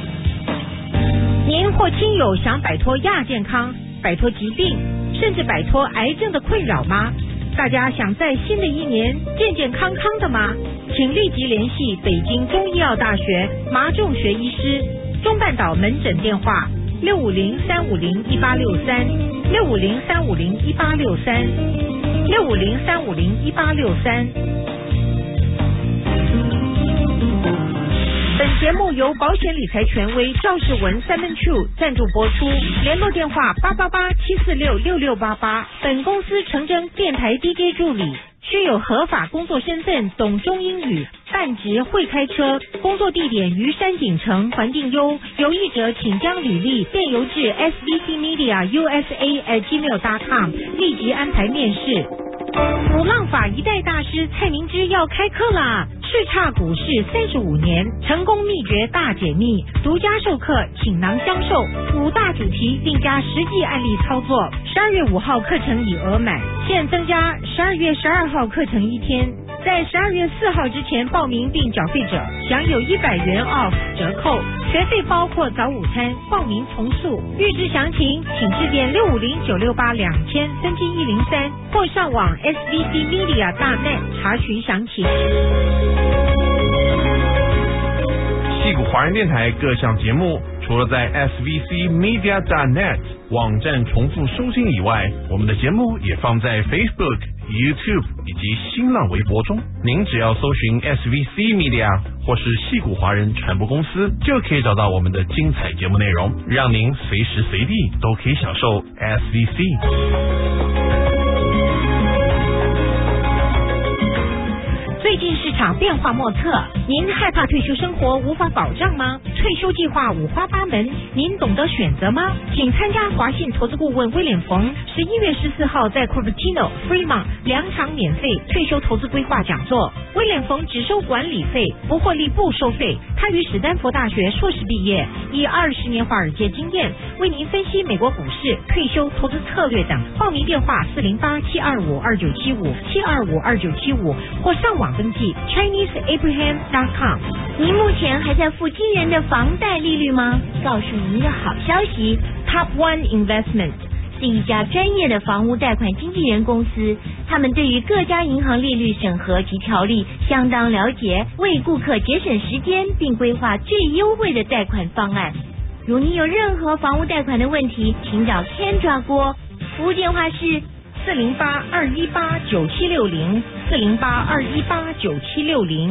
您或亲友想摆脱亚健康，摆脱疾病，甚至摆脱癌症的困扰吗？大家想在新的一年健健康康的吗？请立即联系北京中医药大学麻仲学医师，中半岛门诊电话六五零三五零一八六三六五零三五零一八六三六五零三五零一八六三。本节目由保险理财权威赵世文 Simon Chu 赞助播出，联络电话八八八七四六六六八八。本公司诚征电台 D J 助理， 需有合法工作身份，懂中英语，半职会开车，工作地点于山景城，环境优。有意者请将履历电邮至 s v c media u s a at gmail dot com， 立即安排面试。鼓浪法一代大师蔡明之要开课啦！叱咤股市三十五年，成功秘诀大解密，独家授课，倾囊相授，五大主题并加实际案例操作。十二月五号课程已额满，现增加十二月十二号课程一天。在十二月四号之前报名并缴费者享有一百元 off 折扣，学费包括早午餐，报名从速。预知详情，请致电六五零九六八两千分机一零三，或上网 s v c media dot net 查询详情。 矽谷华人电台各项节目，除了在 s v c media dot net 网站重复收听以外，我们的节目也放在 Facebook、YouTube 以及新浪微博中。您只要搜寻 S V C Media 或是矽谷华人传播公司，就可以找到我们的精彩节目内容，让您随时随地都可以享受 S V C。 最近市场变化莫测，您害怕退休生活无法保障吗？退休计划五花八门，您懂得选择吗？请参加华信投资顾问威廉冯十一月十四号在 Cupertino、Fremont 两场免费退休投资规划讲座。威廉冯只收管理费，不获利不收费。他于史丹佛大学硕士毕业，以二十年华尔街经验为您分析美国股市、退休投资策略等。报名电话四零八七二五二九七五七二五二九七五，或上网登记 Chinese Abraham dot com。 您目前还在付惊人的房贷利率吗？告诉您一个好消息 ，Top One Investment 是一家专业的房屋贷款经纪人公司，他们对于各家银行利率审核及条例相当了解，为顾客节省时间，并规划最优惠的贷款方案。如您有任何房屋贷款的问题，请找 Kendra 郭，服务电话是四零八二一八九七六零四零八二一八九七六零。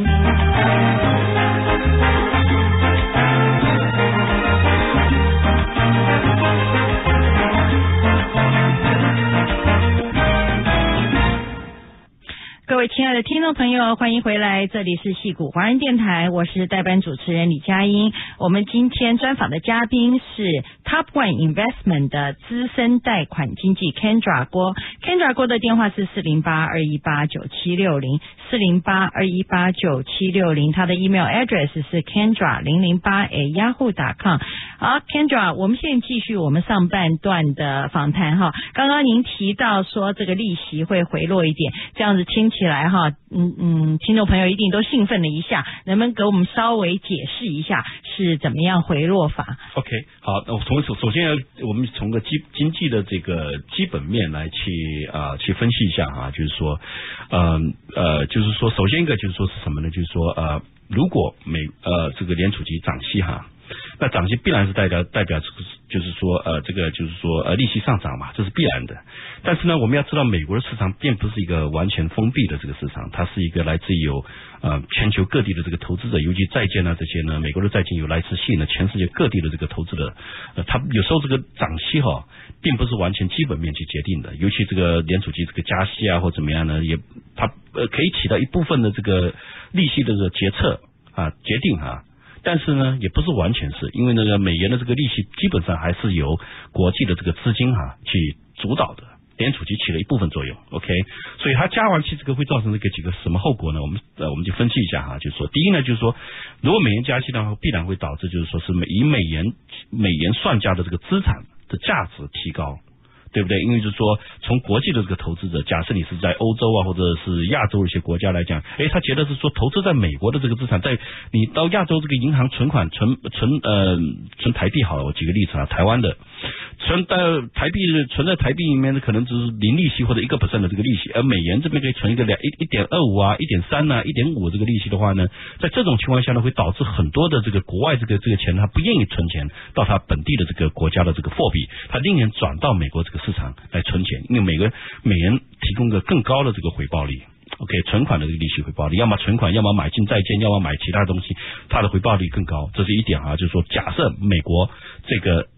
各位亲爱的听众朋友，欢迎回来，这里是矽谷华人电台，我是代班主持人李佳音。我们今天专访的嘉宾是 Top One Investment 的资深贷款经纪 Kendra 郭 ，Kendra 郭的电话是四零八二一八九七六零四零八二一八九七六零，他的 email address 是 Kendra 零零八 at yahoo dot com。好 ，Kendra， 我们现在继续我们上半段的访谈哈。刚刚您提到说这个利息会回落一点，这样子听起来哈，嗯嗯，听众朋友一定都兴奋了一下，能不能给我们稍微解释一下是怎么样回落法 ？OK， 好，那我从首首先要我们从个基经济的这个基本面来去啊、呃、去分析一下哈，就是说，呃呃，就是说，首先一个就是说是什么呢？就是说呃，如果美呃这个联储局涨息哈。那涨息必然是代表代表就是说呃这个就是说呃利息上涨嘛，这是必然的。但是呢，我们要知道美国的市场并不是一个完全封闭的这个市场，它是一个来自于有呃全球各地的这个投资者，尤其债券啊这些呢，美国的债券有来自吸引了全世界各地的这个投资者。呃，它有时候这个涨息哈，并不是完全基本面去决定的，尤其这个联储局这个加息啊或怎么样呢，也它呃可以起到一部分的这个利息的这个决策啊决定啊。但是呢，也不是完全是，因为那个美元的这个利息基本上还是由国际的这个资金哈、啊、去主导的，联储局起了一部分作用 ，OK， 所以它加完息这个会造成这个几个什么后果呢？我们呃我们就分析一下哈，就是说，第一呢，就是说，如果美元加息的话，必然会导致就是说是美以美元美元算价的这个资产的价值提高。对不对？因为就是说，从国际的这个投资者，假设你是在欧洲啊，或者是亚洲一些国家来讲，诶，他觉得是说投资在美国的这个资产，在你到亚洲这个银行存款存存呃存台币好了，我举个例子啊，台湾的存在台币存在台币里面的可能只是零利息或者一个 percent 的这个利息，而美元这边可以存一个两一一点二五啊、一点三啊、一点五这个利息的话呢，在这种情况下呢，会导致很多的这个国外这个这个钱，他不愿意存钱到他本地的这个国家的这个货币，他宁愿转到美国这个市场来存钱，因为每个美元提供个更高的这个回报率。OK， 存款的这个利息回报率，要么存款，要么买进债券，要么买其他东西，它的回报率更高，这是一点啊。就是说，假设美国这个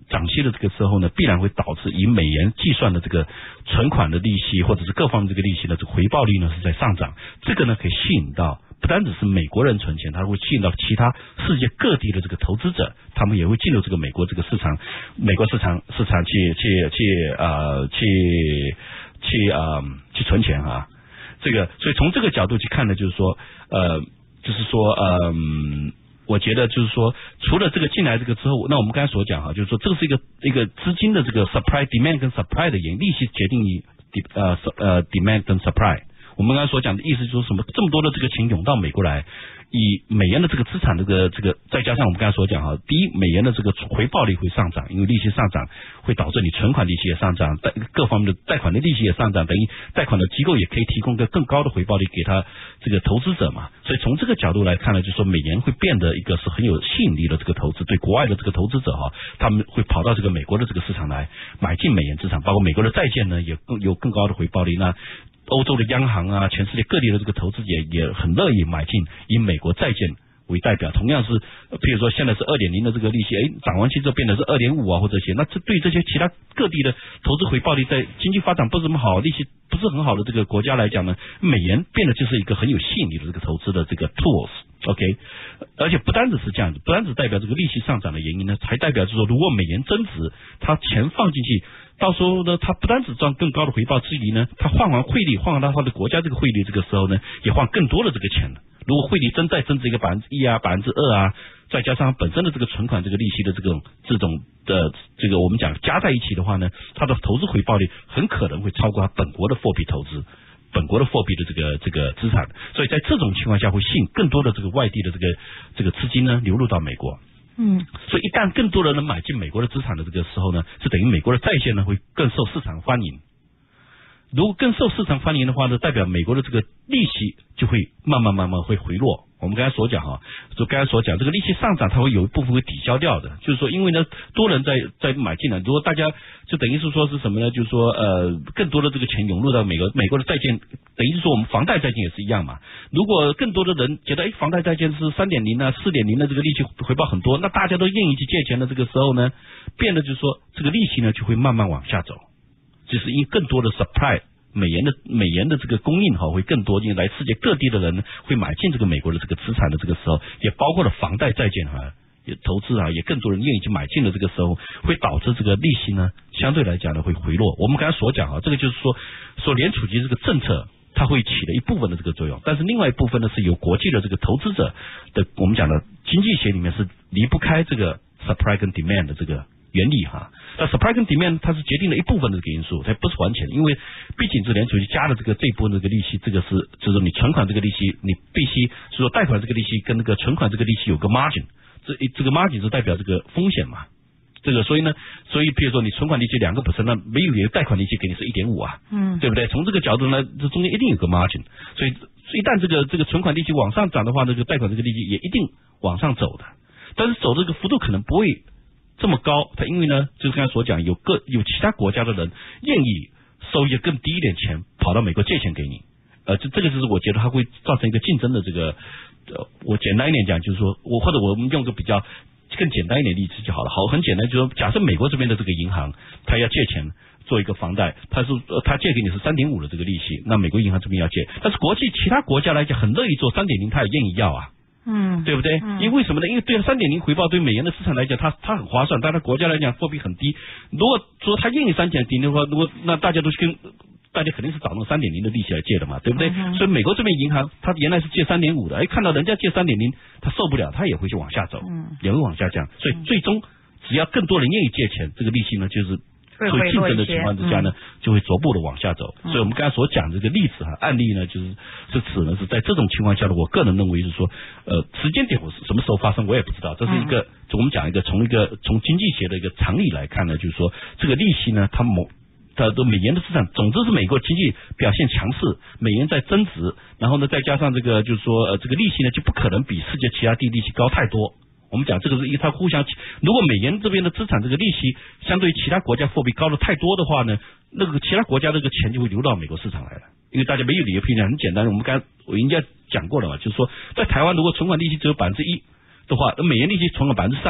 涨息的这个时候呢，必然会导致以美元计算的这个存款的利息或者是各方面这个利息呢，这个回报率呢是在上涨。这个呢可以吸引到不单只是美国人存钱，它会吸引到其他世界各地的这个投资者，他们也会进入这个美国这个市场，美国市场市场去去去呃去去呃去存钱啊。这个，所以从这个角度去看呢，就是说呃就是说嗯。呃我觉得就是说，除了这个进来这个之后，那我们刚才所讲哈，就是说这个是一个一个资金的这个 supply demand 跟 supply 的原因，利息决定于呃呃 demand 跟 supply。我们刚才所讲的意思就是什么？这么多的这个钱涌到美国来，以美元的这个资产这个这个，再加上我们刚才所讲哈，第一，美元的这个回报率会上涨，因为利息上涨会导致你存款利息也上涨，贷各方面的贷款的利息也上涨，等于贷款的机构也可以提供个更高的回报率给他这个投资者嘛。所以从这个角度来看呢，就是说美元会变得一个是很有吸引力的这个投资，对国外的这个投资者哈，他们会跑到这个美国的这个市场来买进美元资产，包括美国的债券呢也更有更高的回报率。那欧洲的央行啊，全世界各地的这个投资也也很乐意买进以美国债券为代表，同样是比如说现在是 二点零 的这个利息，哎，涨完期之后变成是 二点五 啊或者些，那这对这些其他各地的投资回报率在经济发展不怎么好，利息不是很好的这个国家来讲呢，美元变得就是一个很有吸引力的这个投资的这个 tools。 OK， 而且不单只是这样子，不单只代表这个利息上涨的原因呢，还代表就是说，如果美元增值，它钱放进去，到时候呢，它不单只赚更高的回报之余呢，它换完汇率，换完到它的国家这个汇率，这个时候呢，也换更多的这个钱了。如果汇率真再增值一个百分之一啊，百分之二啊，再加上本身的这个存款这个利息的这种这种的这个我们讲加在一起的话呢，它的投资回报率很可能会超过它本国的货币投资。本国的货币的这个这个资产，所以在这种情况下会吸引更多的这个外地的这个这个资金呢流入到美国。嗯，所以一旦更多的人买进美国的资产的这个时候呢，是等于美国的债券呢会更受市场欢迎。如果更受市场欢迎的话呢，代表美国的这个利息就会慢慢慢慢会回落。我们刚才所讲哈，就刚才所讲这个利息上涨，它会有一部分会抵消掉的，就是说因为呢多人在在买进来，如果大家就等于是说是什么呢？就是说呃更多的这个钱涌入到美国，美国的债券等于是说我们房贷债券也是一样嘛。如果更多的人觉得哎房贷债券是 三点零 啊 四点零 的这个利息回报很多，那大家都愿意去借钱的这个时候呢，变得就是说这个利息呢就会慢慢往下走，就是因为更多的 supply。美元的美元的这个供应哈会更多，因为来世界各地的人会买进这个美国的这个资产的这个时候，也包括了房贷债券哈，也投资啊，也更多人愿意去买进的这个时候，会导致这个利息呢相对来讲呢会回落。我们刚才所讲啊，这个就是说说联储局这个政策它会起了一部分的这个作用，但是另外一部分呢是由国际的这个投资者的我们讲的经济学里面是离不开这个 supply 跟 demand 的这个原理哈。那 supply 跟 demand 它是决定了一部分的这个因素，它不是完全，因为毕竟是联储局加的这个这一波这个利息，这个是就是你存款这个利息，你必须是说贷款这个利息跟那个存款这个利息有个 margin， 这这个 margin 是代表这个风险嘛。这个所以呢，所以比如说你存款利息两个 percent， 那没有人贷款利息给你是 一点五 啊，嗯，对不对？从这个角度呢，这中间一定有个 margin， 所以一旦这个这个存款利息往上涨的话，这个贷款这个利息也一定往上走的，但是走这个幅度可能不会这么高，它因为呢，就是刚才所讲，有各有其他国家的人愿意收一个更低一点钱，跑到美国借钱给你，呃，这这个就是我觉得它会造成一个竞争的这个，呃，我简单一点讲，就是说我或者我们用个比较更简单一点例子就好了。好，很简单，就是说，假设美国这边的这个银行，他要借钱做一个房贷，他是他借给你是 三点五 的这个利息，那美国银行这边要借，但是国际其他国家来讲很乐意做 三点零， 他也愿意要啊。嗯，对不对？嗯、因为什么呢？因为对 三点零 回报对美元的市场来讲，它它很划算，但它国家来讲货币很低。如果说他愿意 三点零 的话，如果那大家都跟大家肯定是找那种 三点零 的利息来借的嘛，对不对？嗯、所以美国这边银行它原来是借 三点五 的，哎，看到人家借 三点零， 他受不了，他也会去往下走，嗯、也会往下降。所以最终只要更多人愿意借钱，这个利息呢就是所以竞争的情况之下呢，嗯、就会逐步的往下走。嗯、所以我们刚才所讲这个例子哈，案例呢，就是是指呢是在这种情况下呢，我个人认为是说，呃，时间点我是什么时候发生我也不知道。这是一个，嗯、我们讲一个从一个从经济学的一个常理来看呢，就是说这个利息呢，它某它的美元的市场，总之是美国经济表现强势，美元在增值，然后呢再加上这个就是说呃这个利息呢就不可能比世界其他地利息高太多。我们讲这个是一个它互相，如果美元这边的资产这个利息相对于其他国家货币高的太多的话呢，那个其他国家这个钱就会流到美国市场来了，因为大家没有理由批评，很简单，我们刚才我应该讲过了嘛，就是说在台湾如果存款利息只有百分之一的话，美元利息存款百分之三，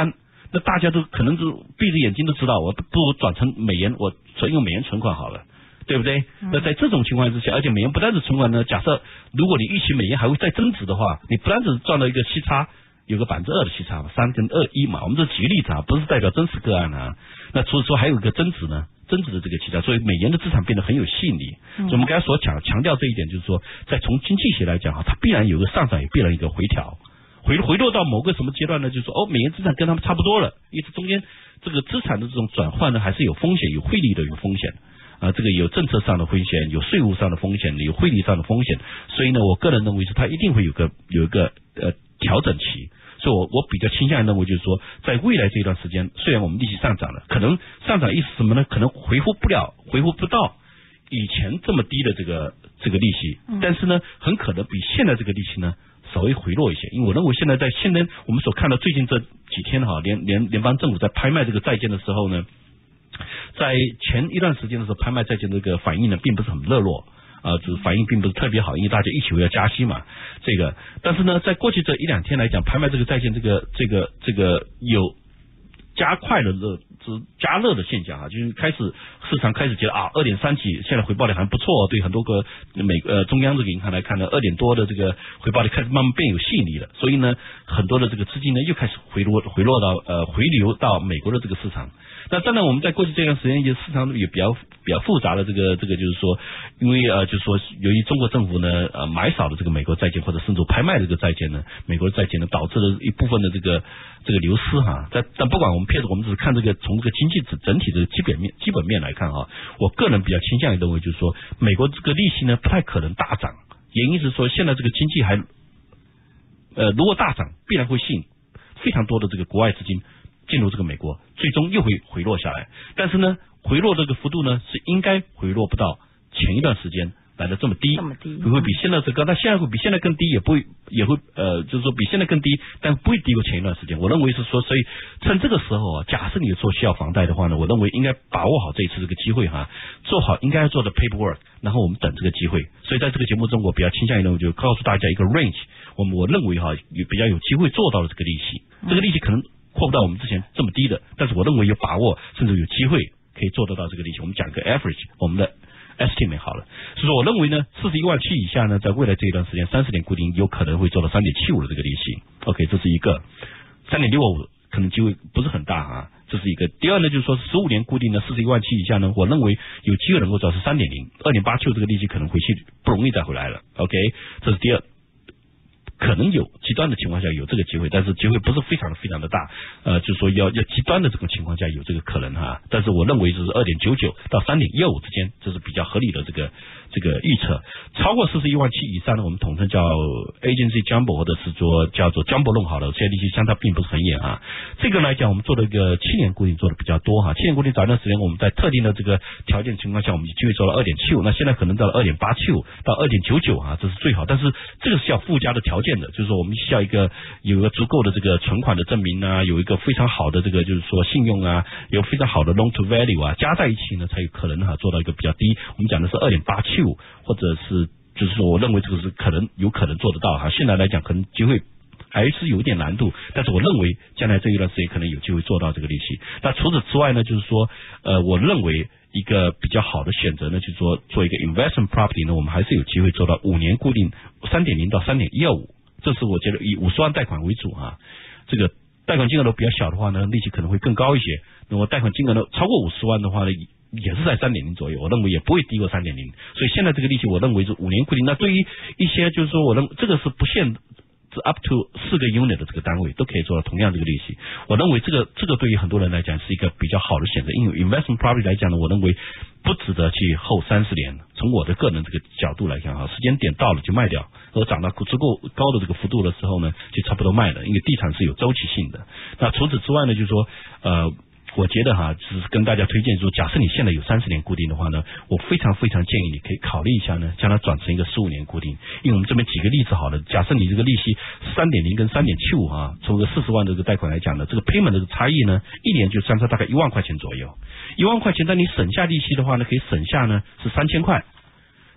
那大家都可能都闭着眼睛都知道，我不如转成美元，我存用美元存款好了。对不对？那在这种情况之下，而且美元不单是存款呢，假设如果你预期美元还会再增值的话，你不单只赚到一个息差，有个百分之二的息差嘛，三跟二一嘛，我们这举个例子啊，不是代表真实个案啊。那除此之外还有一个增值呢，增值的这个息差，所以美元的资产变得很有吸引力。所以我们刚才所讲强调这一点，就是说，在从经济学来讲啊，它必然有个上涨，也必然有一个回调。回回落到某个什么阶段呢？就是说，哦，美元资产跟他们差不多了，因此中间这个资产的这种转换呢，还是有风险，有汇率的有风险。啊，这个有政策上的风险，有税务上的风险，有汇率上的风险，所以呢，我个人认为是它一定会有个有一个呃调整期，所以我我比较倾向于认为就是说，在未来这一段时间，虽然我们利息上涨了，可能上涨意思什么呢？可能回复不了，回复不到以前这么低的这个这个利息，但是呢，很可能比现在这个利息呢稍微回落一些，因为我认为现在在现在我们所看到最近这几天哈，联联联邦政府在拍卖这个债券的时候呢。在前一段时间的时候，拍卖债券这个反应呢，并不是很热络，啊、呃，就是反应并不是特别好，因为大家一起为了加息嘛，这个，但是呢，在过去这一两天来讲，拍卖这个债券，这个这个这个有加快了热，就是加热的现象啊，就是开始市场开始觉得啊，二点三几，现在回报率还不错，对很多个美呃中央这个银行来看呢，二点多的这个回报率开始慢慢变有吸引力了，所以呢，很多的这个资金呢又开始回落回落到呃回流到美国的这个市场。那当然，我们在过去这段时间，也市场也比较比较复杂的这个这个，就是说，因为呃，就是说，由于中国政府呢呃买少了这个美国债券，或者甚至拍卖这个债券呢，美国的债券呢，导致了一部分的这个这个流失哈。但但不管我们撇除，我们只是看这个从这个经济整整体的基本面基本面来看哈，我个人比较倾向于认为，就是说，美国这个利息呢不太可能大涨，原因是说现在这个经济还呃如果大涨，必然会吸引非常多的这个国外资金。进入这个美国，最终又会回落下来。但是呢，回落这个幅度呢，是应该回落不到前一段时间来的这么低， 这么低， 不会比现在这高，但现在会比现在更低，也不会也会呃，就是说比现在更低，但不会低过前一段时间。我认为是说，所以趁这个时候啊，假设你做需要房贷的话呢，我认为应该把握好这一次这个机会哈，做好应该要做的 paperwork， 然后我们等这个机会。所以在这个节目中，我比较倾向于认为就告诉大家一个 range， 我们我认为哈，有比较有机会做到的这个利息，这个利息可能。扩不到我们之前这么低的，但是我认为有把握，甚至有机会可以做得到这个利息。我们讲个 average， 我们的 estimate 好了。所以说我认为呢，四十一万七以下呢，在未来这一段时间，三十年固定有可能会做到三点七五的这个利息。OK， 这是一个三点六五，可能机会不是很大啊，这是一个。第二呢，就是说十五年固定的四十一万七以下呢，我认为有机会能够做到是三点零，二点八七五这个利息可能回去不容易再回来了。OK， 这是第二。可能有极端的情况下有这个机会，但是机会不是非常非常的大，呃，就是说要要极端的这种情况下有这个可能哈，但是我认为就是二点九九到三点一五之间，这是比较合理的这个这个预测。超过四十一万七以上呢，我们统称叫 agency jumbo 或者是说叫做 jumbo loan 好了，现在利息相差并不是很远啊。这个来讲，我们做了一个七年固定做的比较多哈，七年固定早一段时间我们在特定的这个条件情况下，我们有机会做了二点七五，那现在可能到了二点八七五到二点九九啊，这是最好，但是这个是要附加的条件。就是说我们需要一个有一个足够的这个存款的证明啊，有一个非常好的这个就是说信用啊，有非常好的 loan to value 啊，加在一起呢才有可能哈做到一个比较低。我们讲的是二点八七五，或者是就是说我认为这个是可能有可能做得到哈。现在来讲可能机会还是有一点难度，但是我认为将来这一段时间可能有机会做到这个利息。那除此之外呢，就是说呃，我认为一个比较好的选择呢，就是说做一个 investment property 呢，我们还是有机会做到五年固定三点零到三点一二五。这是我觉得以五十万贷款为主啊，这个贷款金额都比较小的话呢，利息可能会更高一些。那么贷款金额呢超过五十万的话呢，也是在三点零左右，我认为也不会低过三点零。所以现在这个利息，我认为是五年固定。那对于一些就是说，我认为这个是不限。是 up to 四个 unit 的这个单位都可以做到同样这个利息，我认为这个这个对于很多人来讲是一个比较好的选择，因为 investment property 来讲呢，我认为不值得去后三十年。从我的个人这个角度来看哈，时间点到了就卖掉，而涨到足够高的这个幅度的时候呢，就差不多卖了，因为地产是有周期性的。那除此之外呢，就是说呃。我觉得哈，只是跟大家推荐说，假设你现在有三十年固定的话呢，我非常非常建议你可以考虑一下呢，将它转成一个十五年固定。因为我们这边举个例子好了，假设你这个利息三点零跟三点七五啊，从个四十万的这个贷款来讲呢，这个 payment 的差异呢，一年就相差大概一万块钱左右。一万块钱，但你省下利息的话呢，可以省下呢是三千块。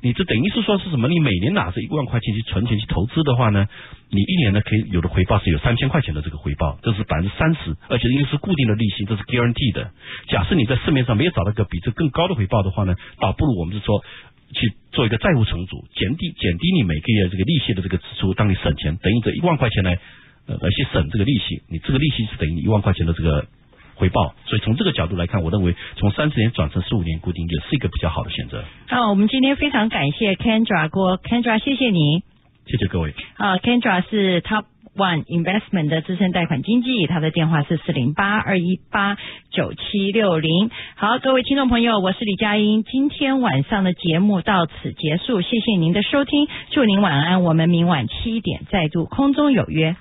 你这等于是说是什么？你每年拿着一万块钱去存钱去投资的话呢，你一年呢可以有的回报是有三千块钱的这个回报，这是百分之三十，而且因为是固定的利息，这是 guarantee 的。假设你在市面上没有找到一个比这更高的回报的话呢，倒不如我们是说去做一个债务重组，减低减低你每个月这个利息的这个支出，当你省钱，等于这一万块钱来呃来去省这个利息，你这个利息是等于一万块钱的这个回报，所以从这个角度来看，我认为从三十年转成十五年固定也是一个比较好的选择。 好，我们今天非常感谢 Kendra 郭 Kendra， 谢谢你， 谢谢各位。 啊 ，Kendra 是 Top One Investment 的资深贷款经纪，他的电话是四零八二一八九七六零。好，各位听众朋友，我是李佳音，今天晚上的节目到此结束，谢谢您的收听，祝您晚安，我们明晚七点再度空中有约。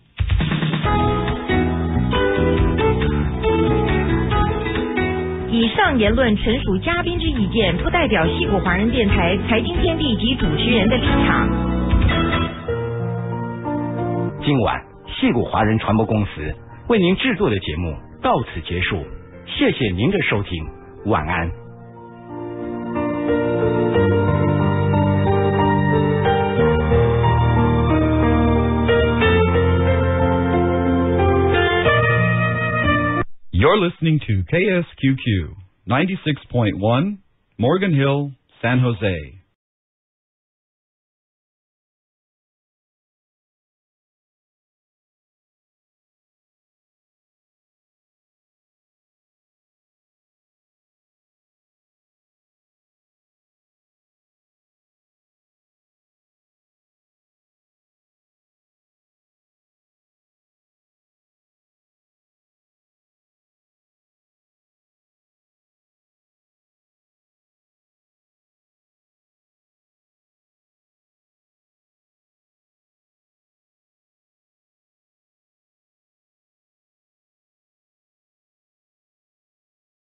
以上言论纯属嘉宾之意见，不代表矽谷华人电台财经天地及主持人的立场。 今晚矽谷华人传播公司为您制作的节目到此结束，谢谢您的收听，晚安。 You're listening to K S Q Q ninety-six point one, Morgan Hill, San Jose.